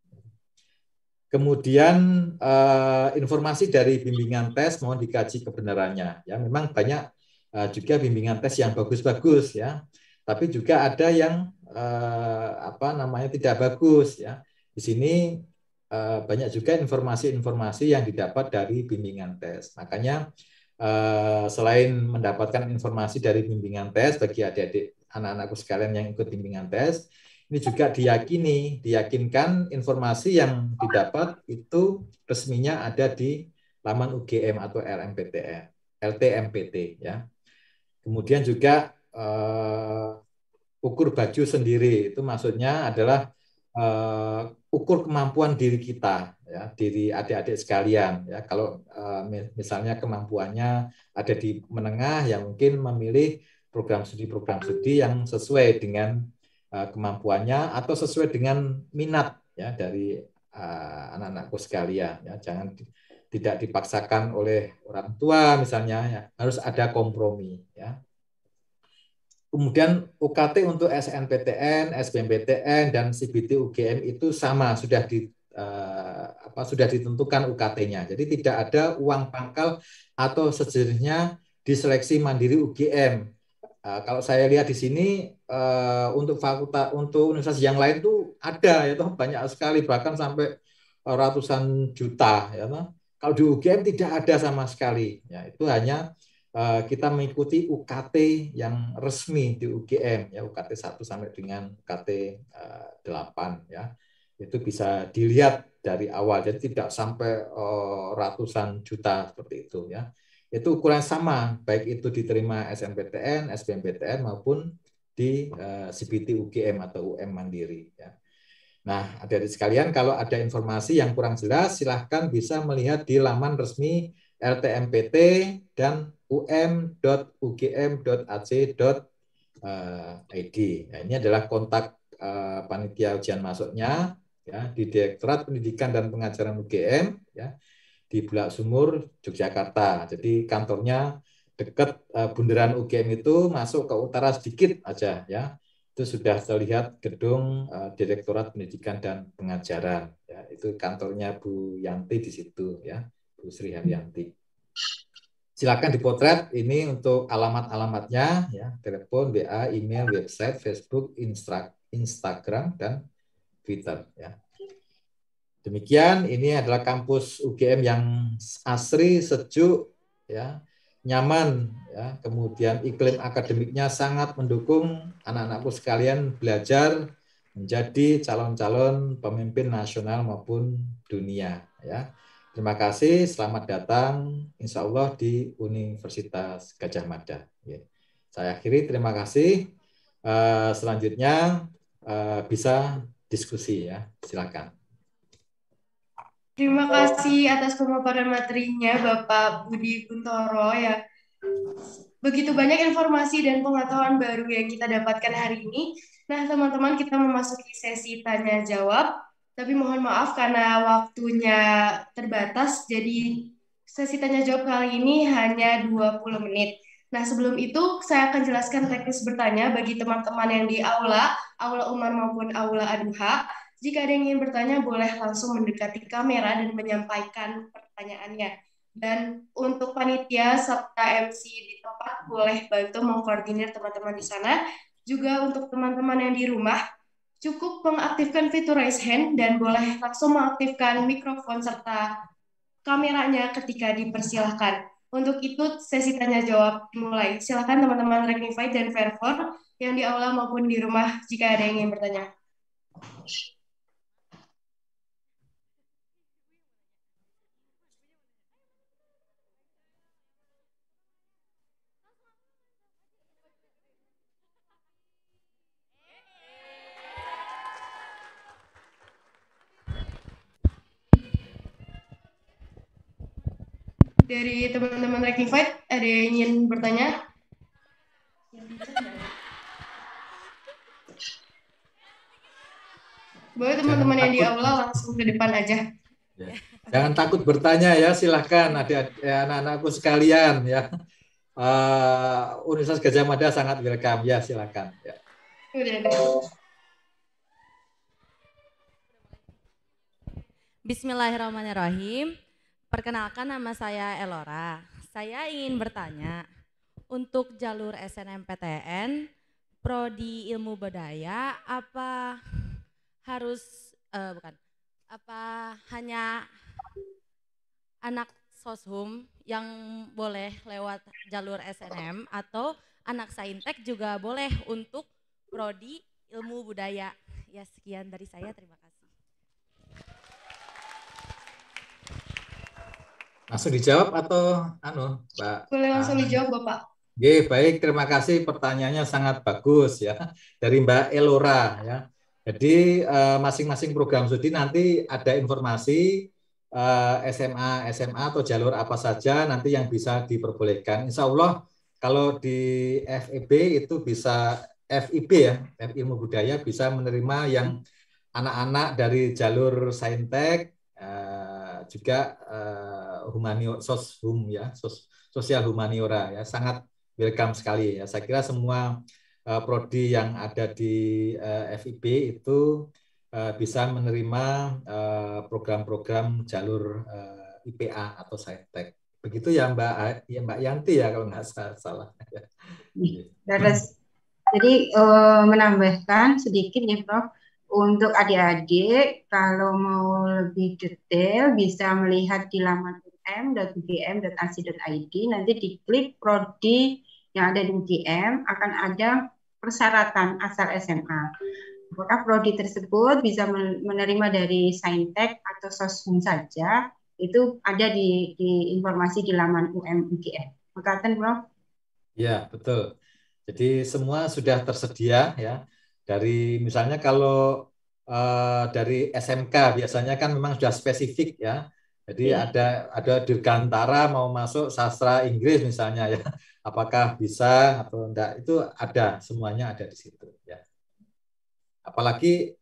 Kemudian informasi dari bimbingan tes mohon dikaji kebenarannya ya, memang banyak juga bimbingan tes yang bagus-bagus ya, tapi juga ada yang tidak bagus ya. Di sini banyak juga informasi-informasi yang didapat dari bimbingan tes. Makanya selain mendapatkan informasi dari bimbingan tes bagi adik-adik anak-anakku sekalian yang ikut bimbingan tes, ini juga diyakinkan informasi yang didapat itu resminya ada di laman UGM atau LTMPT ya. Kemudian juga ukur baju sendiri, itu maksudnya adalah ukur kemampuan diri kita ya, diri adik-adik sekalian ya. Kalau misalnya kemampuannya ada di menengah ya, mungkin memilih program studi yang sesuai dengan kemampuannya atau sesuai dengan minat ya dari anak-anakku sekalian ya. Jangan tidak dipaksakan oleh orang tua misalnya ya, harus ada kompromi ya. Kemudian UKT untuk SNPTN, SBMPTN dan CBT UGM itu sama sudah ditentukan UKT-nya. Jadi tidak ada uang pangkal atau sejenisnya diseleksi mandiri UGM. Kalau saya lihat di sini untuk fakultas untuk universitas yang lain tuh ada ya toh, banyak sekali bahkan sampai ratusan juta ya toh. Kalau di UGM tidak ada sama sekali. Ya, itu hanya kita mengikuti UKT yang resmi di UGM ya, UKT 1 sampai dengan UKT 8 ya. Itu bisa dilihat dari awal, jadi tidak sampai ratusan juta seperti itu ya. Itu ukuran sama baik itu diterima SNPTN, SBMPTN maupun di CBT UGM atau UM Mandiri ya. Nah, adik-adik sekalian, kalau ada informasi yang kurang jelas silahkan bisa melihat di laman resmi LTMPT dan um.ugm.ac.id. Nah, ini adalah kontak panitia ujian masuknya ya, di Direktorat Pendidikan dan Pengajaran UGM ya, di Bulak Sumur, Yogyakarta. Jadi kantornya dekat bundaran UGM itu, masuk ke utara sedikit aja ya. Itu sudah terlihat gedung Direktorat Pendidikan dan Pengajaran ya. Itu kantornya Bu Yanti di situ ya, Bu Sri Haryanti. Silakan dipotret ini untuk alamat-alamatnya ya, telepon, WA, email, website, Facebook, Instagram dan Twitter ya. Demikian, ini adalah kampus UGM yang asri, sejuk ya, nyaman ya, kemudian iklim akademiknya sangat mendukung anak-anakku sekalian belajar menjadi calon-calon pemimpin nasional maupun dunia ya. Terima kasih, selamat datang insya Allah di Universitas Gadjah Mada. Saya akhiri, terima kasih. Selanjutnya bisa diskusi ya, silakan. Terima kasih atas pemaparan materinya Bapak Budi Kuntoro ya. Begitu banyak informasi dan pengetahuan baru yang kita dapatkan hari ini. Nah, teman-teman, kita memasuki sesi tanya jawab. Tapi mohon maaf karena waktunya terbatas, jadi sesi tanya jawab kali ini hanya 20 menit. Nah, sebelum itu saya akan jelaskan teknis bertanya bagi teman-teman yang di Aula Umar maupun Aula Aduha. Jika ada yang ingin bertanya, boleh langsung mendekati kamera dan menyampaikan pertanyaannya. Dan untuk panitia serta MC di tempat, boleh bantu mengkoordinir teman-teman di sana. Juga untuk teman-teman yang di rumah, cukup mengaktifkan fitur raise hand dan boleh langsung mengaktifkan mikrofon serta kameranya ketika dipersilahkan. Untuk itu, sesi tanya jawab dimulai. Silakan teman-teman Reknify dan Verfor yang di aula maupun di rumah jika ada yang ingin bertanya. Dari teman-teman Reknify, ada yang ingin bertanya? Boleh teman-teman yang di aula langsung ke depan aja. Ya. Jangan takut bertanya ya, silahkan anak-anakku sekalian ya. Universitas Gadjah Mada sangat welcome ya, silahkan. Ya. Bismillahirrahmanirrahim. Perkenalkan, nama saya Elora. Saya ingin bertanya, untuk jalur SNMPTN, Prodi Ilmu Budaya, apa hanya anak soshum yang boleh lewat jalur SNM atau anak saintek juga boleh untuk Prodi Ilmu Budaya? Ya, sekian dari saya, terima kasih. Langsung dijawab atau Pak? Boleh langsung dijawab, Bapak. Oke, baik, terima kasih, pertanyaannya sangat bagus ya dari Mbak Elora ya. Jadi masing-masing program studi nanti ada informasi SMA atau jalur apa saja nanti yang bisa diperbolehkan. Insya Allah kalau di FEB itu bisa FIB ya, Ilmu Budaya bisa menerima yang anak-anak dari jalur Saintek, juga Soshum ya, sosial humaniora ya, sangat welcome sekali ya. Saya kira semua prodi yang ada di FIB itu bisa menerima program-program jalur IPA atau Saintek. Begitu ya Mbak Yanti ya kalau nggak salah. Terus, jadi menambahkan sedikit ya Prof, untuk adik-adik kalau mau lebih detail bisa melihat di laman um.ugm.ac.id, nanti diklik prodi yang ada di UGM akan ada persyaratan asal SMA. Apakah prodi tersebut bisa menerima dari Saintek atau Soshum saja, itu ada di informasi di laman UGM. Makasih, Prof. Ya, betul. Jadi semua sudah tersedia ya. Dari misalnya kalau dari SMK biasanya kan memang sudah spesifik ya. Jadi ada dirgantara mau masuk sastra Inggris misalnya ya. Apakah bisa atau enggak, itu ada, semuanya ada di situ ya. Apalagi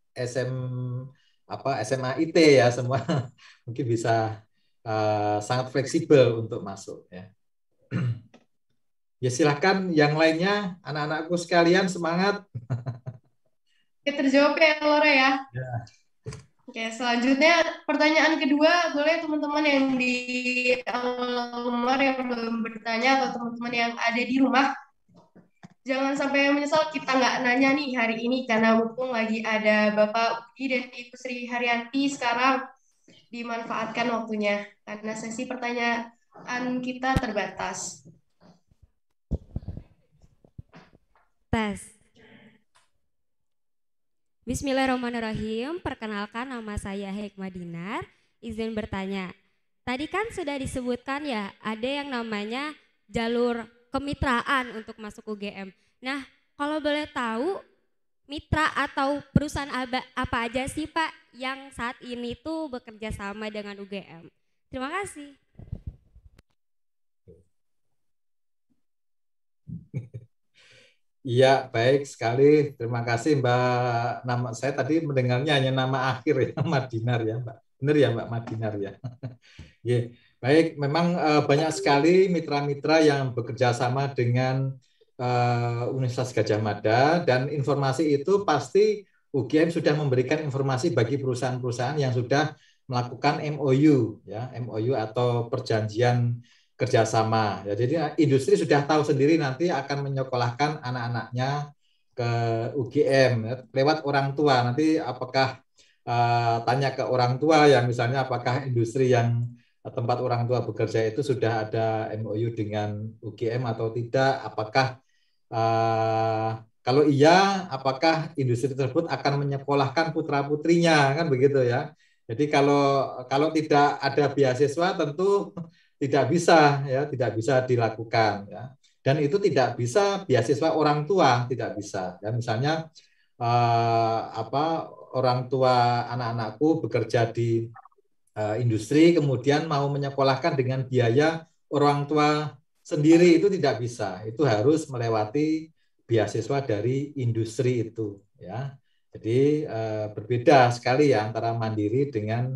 SMA IT ya, semua mungkin bisa sangat fleksibel untuk masuk ya. Ya silahkan yang lainnya, anak-anakku sekalian, semangat. Oke, terjawab ya Lore ya. Ya. Oke, selanjutnya pertanyaan kedua, boleh teman-teman yang di luar yang belum bertanya atau teman-teman yang ada di rumah, jangan sampai menyesal kita nggak nanya nih hari ini, karena mumpung lagi ada Bapak Budi dan Ibu Sri Haryanti sekarang, dimanfaatkan waktunya, karena sesi pertanyaan kita terbatas. Tes. Bismillahirrahmanirrahim. Perkenalkan, nama saya Hikmah Dinar. Izin bertanya. Tadi kan sudah disebutkan ya, ada yang namanya jalur kemitraan untuk masuk UGM. Nah, kalau boleh tahu, mitra atau perusahaan apa aja sih Pak yang saat ini tuh bekerja sama dengan UGM? Terima kasih. Iya, baik sekali. Terima kasih Mbak. Nama saya tadi mendengarnya hanya nama akhir ya, Madinar ya Mbak. Benar ya Mbak Madinar ya. Ya, baik. Memang banyak sekali mitra-mitra yang bekerja sama dengan Universitas Gadjah Mada, dan informasi itu pasti UGM sudah memberikan informasi bagi perusahaan-perusahaan yang sudah melakukan MOU ya, MOU atau perjanjian kerjasama. Ya, jadi industri sudah tahu sendiri nanti akan menyekolahkan anak-anaknya ke UGM ya, lewat orang tua. Nanti apakah tanya ke orang tua ya, misalnya apakah industri yang tempat orang tua bekerja itu sudah ada MOU dengan UGM atau tidak? Apakah kalau iya, apakah industri tersebut akan menyekolahkan putra-putrinya, kan begitu ya? Jadi kalau tidak ada beasiswa tentu tidak bisa ya, tidak bisa dilakukan ya. Dan itu tidak bisa beasiswa orang tua, tidak bisa. Ya, misalnya orang tua anak-anakku bekerja di industri kemudian mau menyekolahkan dengan biaya orang tua sendiri, itu tidak bisa. Itu harus melewati beasiswa dari industri itu ya. Jadi berbeda sekali ya antara mandiri dengan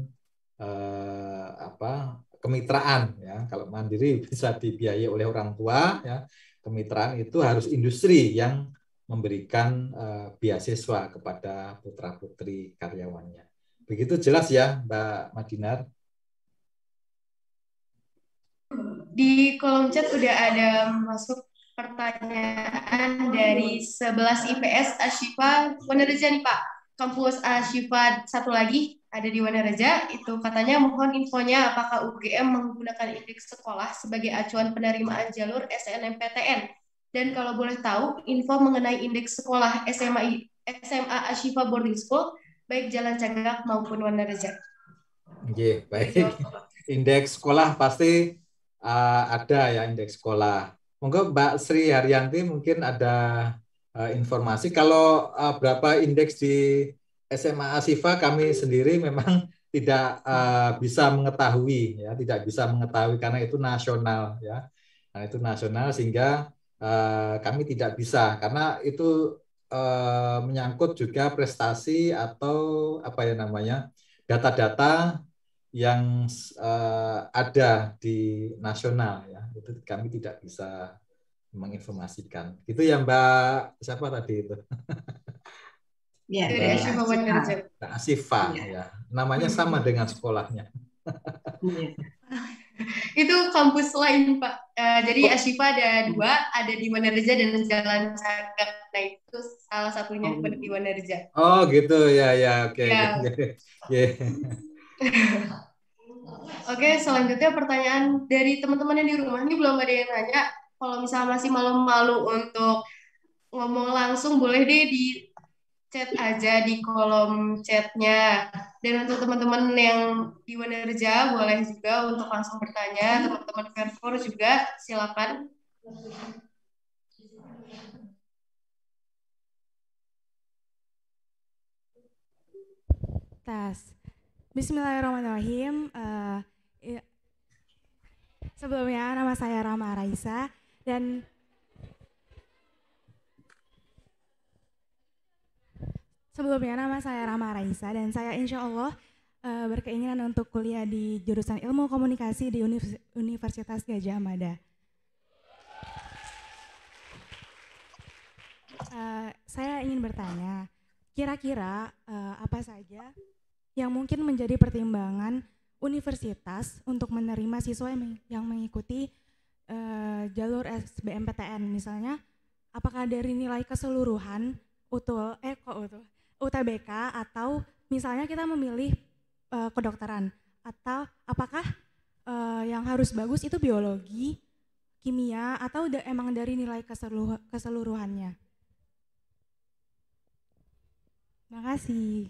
kemitraan ya. Kalau mandiri bisa dibiayai oleh orang tua ya, kemitraan itu harus industri yang memberikan beasiswa kepada putra-putri karyawannya. Begitu jelas ya Mbak Madinar? Di kolom chat udah ada masuk pertanyaan dari 11 IPS Ashifa Wanareja nih Pak. Kampus Ashifa satu lagi ada di Wanareja, itu katanya mohon infonya apakah UGM menggunakan indeks sekolah sebagai acuan penerimaan jalur SNMPTN, dan kalau boleh tahu info mengenai indeks sekolah SMA Ashifa Boarding School baik Jalan Cagak maupun Wanareja. Oke, baik. Indeks sekolah pasti ada ya, indeks sekolah. Monggo Mbak Sri Haryanti mungkin ada informasi kalau berapa indeks di SMA Ashifa, kami sendiri memang tidak bisa mengetahui ya, tidak bisa mengetahui karena itu nasional ya. Nah, itu nasional sehingga kami tidak bisa karena itu menyangkut juga prestasi atau apa ya namanya data-data yang ada di nasional ya, itu kami tidak bisa menginformasikan. Itu ya Mbak siapa tadi itu? Ya, Dari Ashifa Wanirja. Mbak Asifa ya. Namanya sama dengan sekolahnya. Itu kampus lain Pak. Jadi Ashifa ada 2, ada di Wanirja dan Jalan Sagak. Nah itu salah satunya di Wanirja. Oh gitu ya ya oke. Ya. Oke, selanjutnya pertanyaan dari teman-teman yang di rumah ini belum ada yang nanya. Kalau misalnya masih malu-malu untuk ngomong langsung, boleh deh di chat aja di kolom chatnya. Dan untuk teman-teman yang di Wanirja, boleh juga untuk langsung bertanya. Teman-teman Verfor juga, silakan. Bismillahirrahmanirrahim. Sebelumnya nama saya Rama Raisa dan saya insya Allah berkeinginan untuk kuliah di jurusan Ilmu Komunikasi di Universitas Gadjah Mada. Saya ingin bertanya, kira-kira apa saja yang mungkin menjadi pertimbangan universitas untuk menerima siswa yang mengikuti jalur SBMPTN, misalnya apakah dari nilai keseluruhan UTBK atau misalnya kita memilih kedokteran, atau apakah yang harus bagus itu biologi, kimia, atau emang dari nilai keseluruhannya? Terima kasih.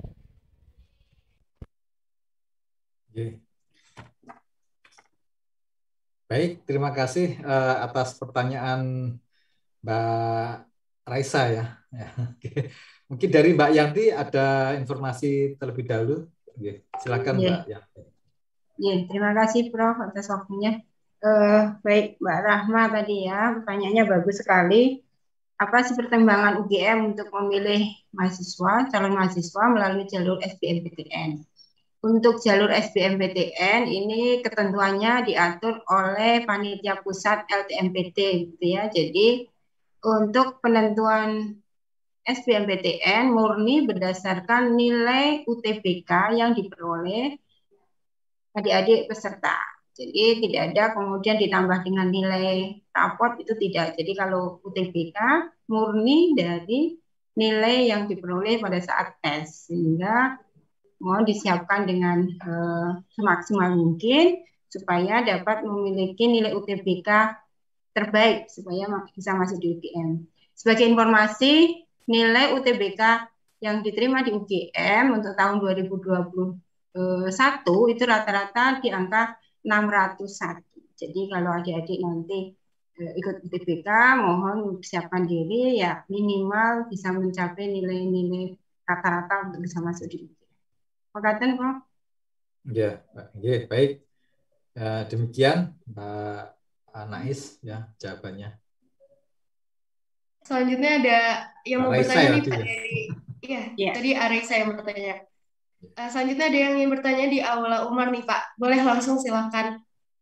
Baik, terima kasih atas pertanyaan Mbak Raisa ya. Mungkin dari Mbak Yanti ada informasi terlebih dahulu. Silakan Mbak Yanti. Terima kasih Prof atas waktunya. Baik Mbak Rahma tadi ya, pertanyaannya bagus sekali. Apa sih pertimbangan UGM untuk memilih calon mahasiswa melalui jalur SBMPTN? Untuk jalur SBMPTN ini ketentuannya diatur oleh Panitia Pusat LTMPT gitu ya. Jadi untuk penentuan SBMPTN murni berdasarkan nilai UTBK yang diperoleh adik-adik peserta. Jadi tidak ada kemudian ditambah dengan nilai raport, itu tidak. Jadi kalau UTBK murni dari nilai yang diperoleh pada saat tes, sehingga mohon disiapkan dengan semaksimal mungkin supaya dapat memiliki nilai UTBK terbaik supaya bisa masuk di UGM. Sebagai informasi, nilai UTBK yang diterima di UGM untuk tahun 2021 itu rata-rata di angka 601. Jadi kalau adik-adik nanti ikut UTBK, mohon siapkan diri ya minimal bisa mencapai nilai-nilai rata-rata untuk bisa masuk di UGM. Makasih, Prof. Ya, baik. Demikian Mbak Nais ya jawabannya. Selanjutnya ada yang mau bertanya nih Pak dari tadi Arisa yang bertanya. Selanjutnya ada yang ingin bertanya di Aula Umar nih Pak. Boleh langsung silakan.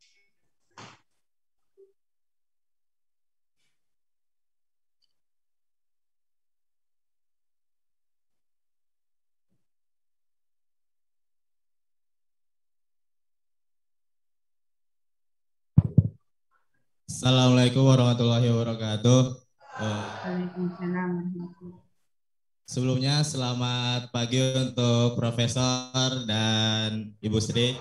Assalamualaikum warahmatullahi wabarakatuh. Sebelumnya selamat pagi untuk Profesor dan Ibu Sri.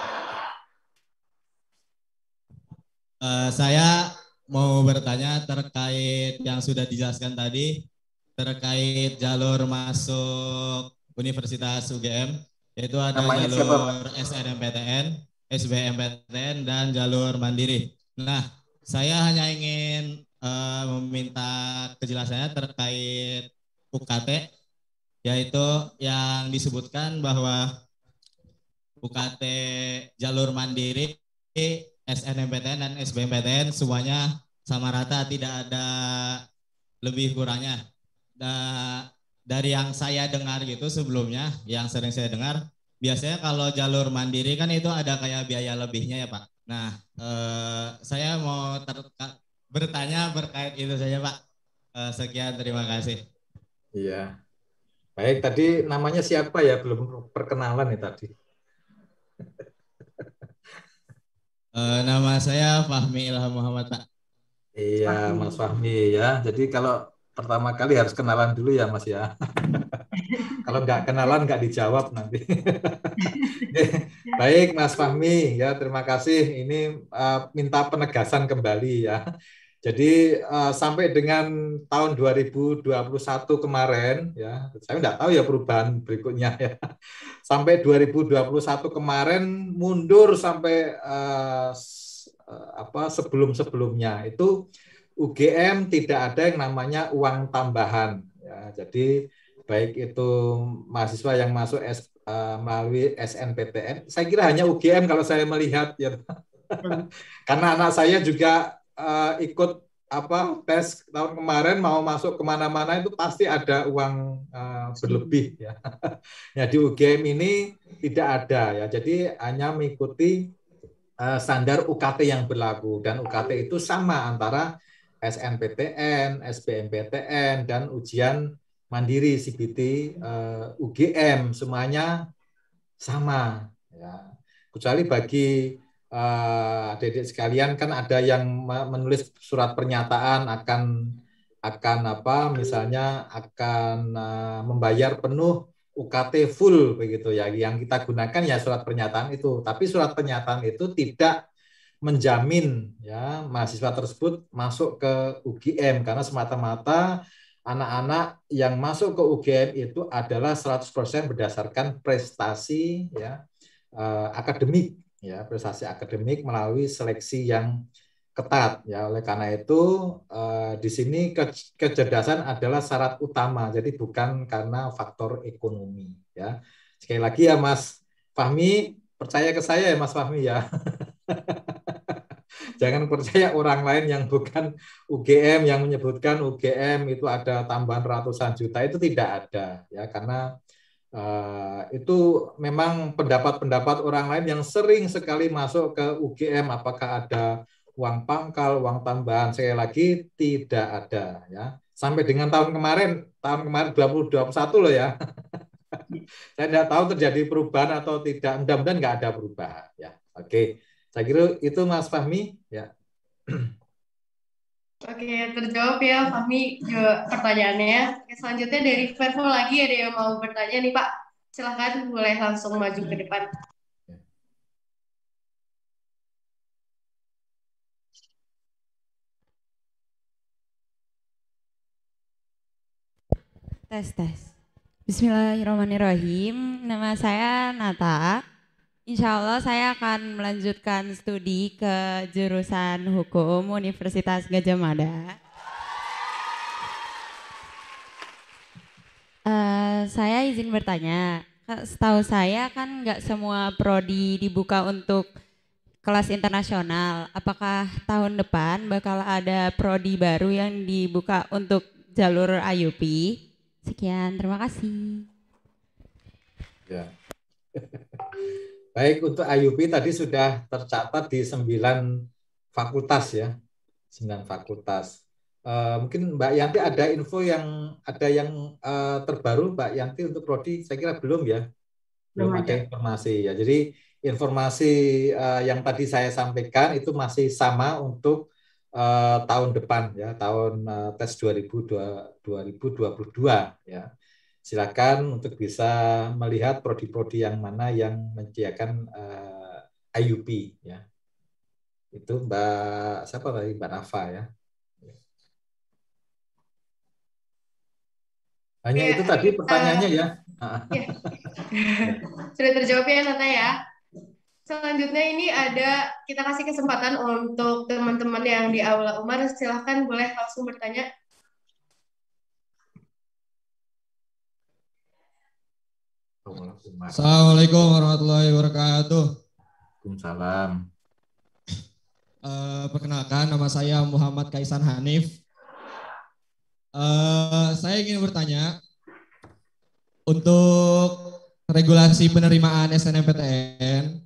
Saya mau bertanya terkait yang sudah dijelaskan tadi, terkait jalur masuk Universitas UGM, yaitu ada jalur SNMPTN, SBMPTN, dan jalur mandiri. Nah, saya hanya ingin meminta kejelasannya terkait UKT, yaitu yang disebutkan bahwa UKT jalur mandiri, SNMPTN dan SBMPTN semuanya sama rata, tidak ada lebih kurangnya. Dari yang saya dengar gitu sebelumnya, yang sering saya dengar, biasanya kalau jalur mandiri kan itu ada kayak biaya lebihnya ya Pak. Nah, saya mau bertanya berkait itu saja Pak. Sekian, terima kasih. Iya. Baik, tadi namanya siapa ya? Belum perkenalan nih tadi. Nama saya Fahmi Ilham Muhammad Pak. Iya, Mas Fahmi ya. Jadi kalau pertama kali harus kenalan dulu ya Mas ya. Kalau nggak kenalan nggak dijawab nanti. Baik Mas Fahmi ya, terima kasih. Ini minta penegasan kembali ya. Jadi sampai dengan tahun 2021 kemarin ya, saya nggak tahu ya perubahan berikutnya ya. Sampai 2021 kemarin mundur sampai sebelum-sebelumnya itu UGM tidak ada yang namanya uang tambahan ya. Jadi baik itu mahasiswa yang masuk melalui SNPTN, saya kira hanya UGM kalau saya melihat ya. Karena anak saya juga ikut tes tahun kemarin mau masuk kemana-mana itu pasti ada uang berlebih ya. Ya di UGM ini tidak ada ya. Jadi hanya mengikuti standar UKT yang berlaku, dan UKT itu sama antara SNPTN, SBMPTN, dan ujian mandiri CBT UGM, semuanya sama ya. Kecuali bagi adik-adik sekalian kan ada yang menulis surat pernyataan akan misalnya akan membayar penuh UKT full begitu ya. Yang kita gunakan ya surat pernyataan itu, tapi surat pernyataan itu tidak menjamin ya mahasiswa tersebut masuk ke UGM, karena semata-mata anak-anak yang masuk ke UGM itu adalah 100% berdasarkan prestasi ya akademik ya, prestasi akademik melalui seleksi yang ketat ya. Oleh karena itu di sini kecerdasan adalah syarat utama, jadi bukan karena faktor ekonomi ya. Sekali lagi ya Mas Fahmi, percaya ke saya ya Mas Fahmi ya. Jangan percaya orang lain yang bukan UGM yang menyebutkan UGM itu ada tambahan ratusan juta, itu tidak ada ya, karena itu memang pendapat-pendapat orang lain yang sering sekali masuk ke UGM, apakah ada uang pangkal, uang tambahan. Sekali lagi tidak ada ya. Sampai dengan tahun kemarin 2021 loh ya. Saya tidak tahu terjadi perubahan atau tidak. Mudah-mudahan nggak ada perubahan ya. Oke, saya kira itu Mas Fahmi ya. Oke, terjawab ya Fahmi pertanyaannya. Oke, selanjutnya dari Vervo lagi ada yang mau bertanya nih Pak. Silahkan boleh langsung maju ke depan. Tes. Bismillahirrahmanirrahim. Nama saya Nata. Insya Allah saya akan melanjutkan studi ke jurusan Hukum Universitas Gadjah Mada. Saya izin bertanya, setahu saya kan nggak semua prodi dibuka untuk kelas internasional. Apakah tahun depan bakal ada prodi baru yang dibuka untuk jalur IUP? Sekian, terima kasih. Ya. Baik, untuk IUP tadi sudah tercatat di 9 fakultas ya, 9 fakultas. Mungkin Mbak Yanti ada info yang terbaru Mbak Yanti untuk prodi, saya kira belum ya, belum ada informasi ya. Jadi informasi yang tadi saya sampaikan itu masih sama untuk tahun depan ya, tahun tes 2022 ya. Silakan untuk bisa melihat prodi-prodi yang mana yang menyediakan IUP ya. Itu Mbak siapa tadi, Mbak Nafa ya. Hanya itu tadi pertanyaannya ya. Ya. Sudah terjawab ya Nata ya. Selanjutnya ini kita kasih kesempatan untuk teman-teman yang di Aula Umar, silahkan boleh langsung bertanya. Assalamualaikum warahmatullahi wabarakatuh. Waalaikumsalam. Perkenalkan, nama saya Muhammad Kaisan Hanif. Saya ingin bertanya, untuk regulasi penerimaan SNMPTN,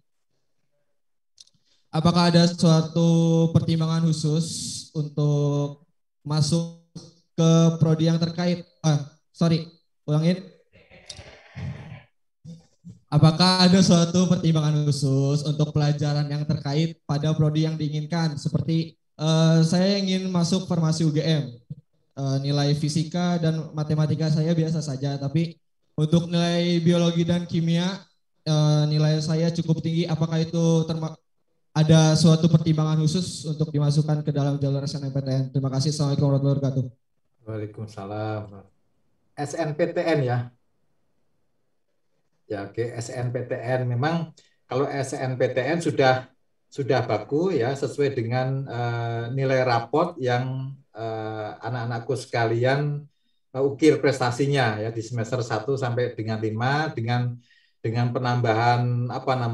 apakah ada suatu pertimbangan khusus untuk masuk ke prodi yang terkait? Ulangin. Apakah ada suatu pertimbangan khusus untuk pelajaran yang terkait pada prodi yang diinginkan? Seperti saya ingin masuk farmasi UGM, nilai fisika dan matematika saya biasa saja, tapi untuk nilai biologi dan kimia nilai saya cukup tinggi. Apakah itu ada suatu pertimbangan khusus untuk dimasukkan ke dalam jalur SNMPTN? Terima kasih. Assalamualaikum warahmatullahi wabarakatuh. Waalaikumsalam. SNPTN ya. Ya, oke, SNPTN memang kalau SNPTN sudah baku ya, sesuai dengan nilai raport yang anak-anakku sekalian ukir prestasinya ya di semester 1 sampai dengan 5 dengan penambahan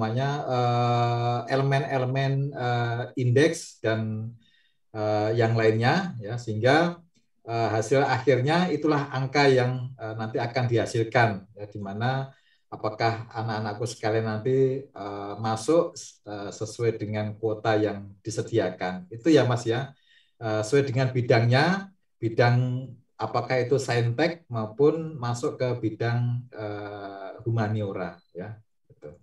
elemen-elemen indeks dan yang lainnya ya, sehingga hasil akhirnya itulah angka yang nanti akan dihasilkan ya, di mana apakah anak-anakku sekalian nanti masuk sesuai dengan kuota yang disediakan. Itu ya Mas ya, sesuai dengan bidangnya, bidang apakah itu saintek maupun masuk ke bidang humaniora ya. Gitu.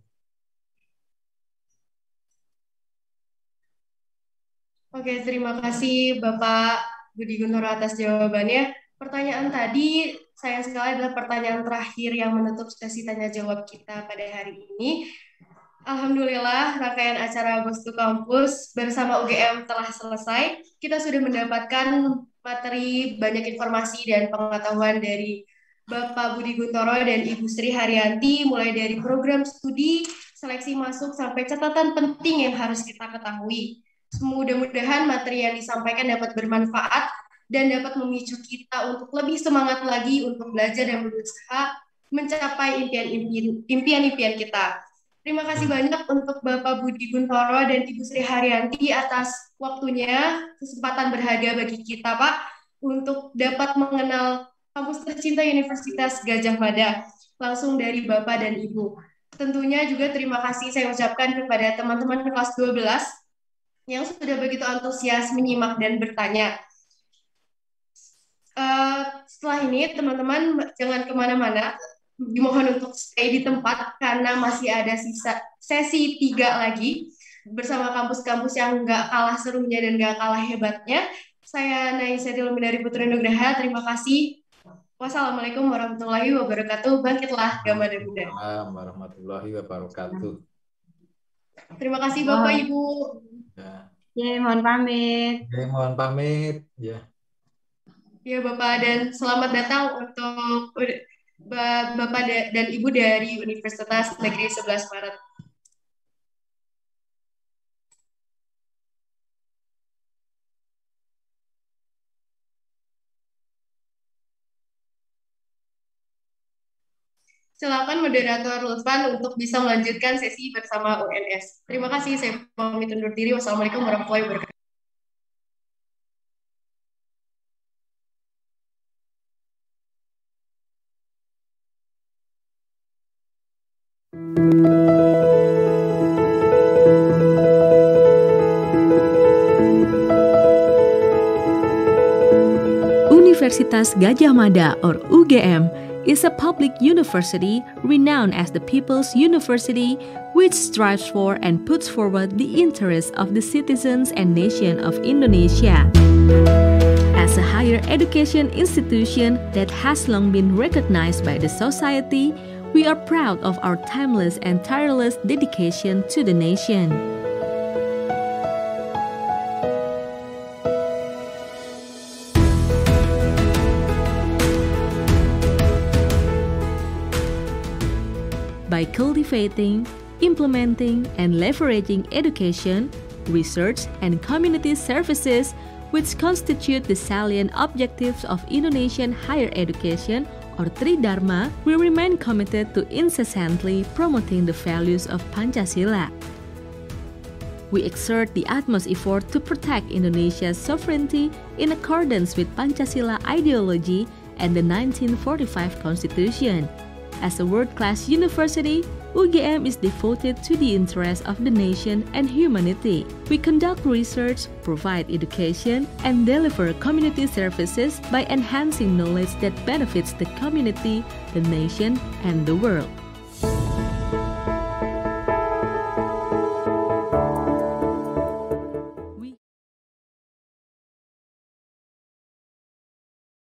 Oke, terima kasih Bapak Budi Guntoro atas jawabannya. Pertanyaan tadi sayang sekali adalah pertanyaan terakhir yang menutup sesi tanya jawab kita pada hari ini. Alhamdulillah, rangkaian acara Ghost to Campus bersama UGM telah selesai. Kita sudah mendapatkan materi, banyak informasi dan pengetahuan dari Bapak Budi Guntoro dan Ibu Sri Haryanti, mulai dari program studi, seleksi masuk, sampai catatan penting yang harus kita ketahui. Mudah-mudahan materi yang disampaikan dapat bermanfaat dan dapat memicu kita untuk lebih semangat lagi untuk belajar dan berusaha mencapai impian-impian kita. Terima kasih banyak untuk Bapak Budi Guntoro dan Ibu Sri Haryanti atas waktunya, kesempatan berharga bagi kita, Pak, untuk dapat mengenal kampus tercinta Universitas Gadjah Mada langsung dari Bapak dan Ibu. Tentunya juga terima kasih saya ucapkan kepada teman-teman kelas 12 yang sudah begitu antusias menyimak dan bertanya. Setelah ini teman-teman jangan kemana-mana, dimohon untuk stay di tempat karena masih ada sisa sesi 3 lagi bersama kampus-kampus yang nggak kalah serunya dan nggak kalah hebatnya. Saya Naisatul Minari Putri Nugraha, terima kasih. Wassalamualaikum warahmatullahi wabarakatuh. Bangkitlah Gamada Muda. Waalaikumsalam warahmatullahi wabarakatuh. Terima kasih Bapak Ibu. Ya, mohon pamit. Mohon pamit. Ya. Ya Bapak, dan selamat datang untuk Bapak dan Ibu dari Universitas Negeri 11 Maret. Silakan moderator Lutfan untuk bisa melanjutkan sesi bersama UNS. Terima kasih, saya pamit undur diri. Wassalamualaikum warahmatullahi wabarakatuh. Universitas Gadjah Mada or UGM is a public university renowned as the People's University, which strives for and puts forward the interests of the citizens and nation of Indonesia. As a higher education institution that has long been recognized by the society, we are proud of our timeless and tireless dedication to the nation. By cultivating, implementing, and leveraging education, research, and community services, which constitute the salient objectives of Indonesian higher education, or Tridharma, we remain committed to incessantly promoting the values of Pancasila. We exert the utmost effort to protect Indonesia's sovereignty in accordance with Pancasila ideology and the 1945 Constitution. As a world-class university, UGM is devoted to the interests of the nation and humanity. We conduct research, provide education, and deliver community services by enhancing knowledge that benefits the community, the nation, and the world.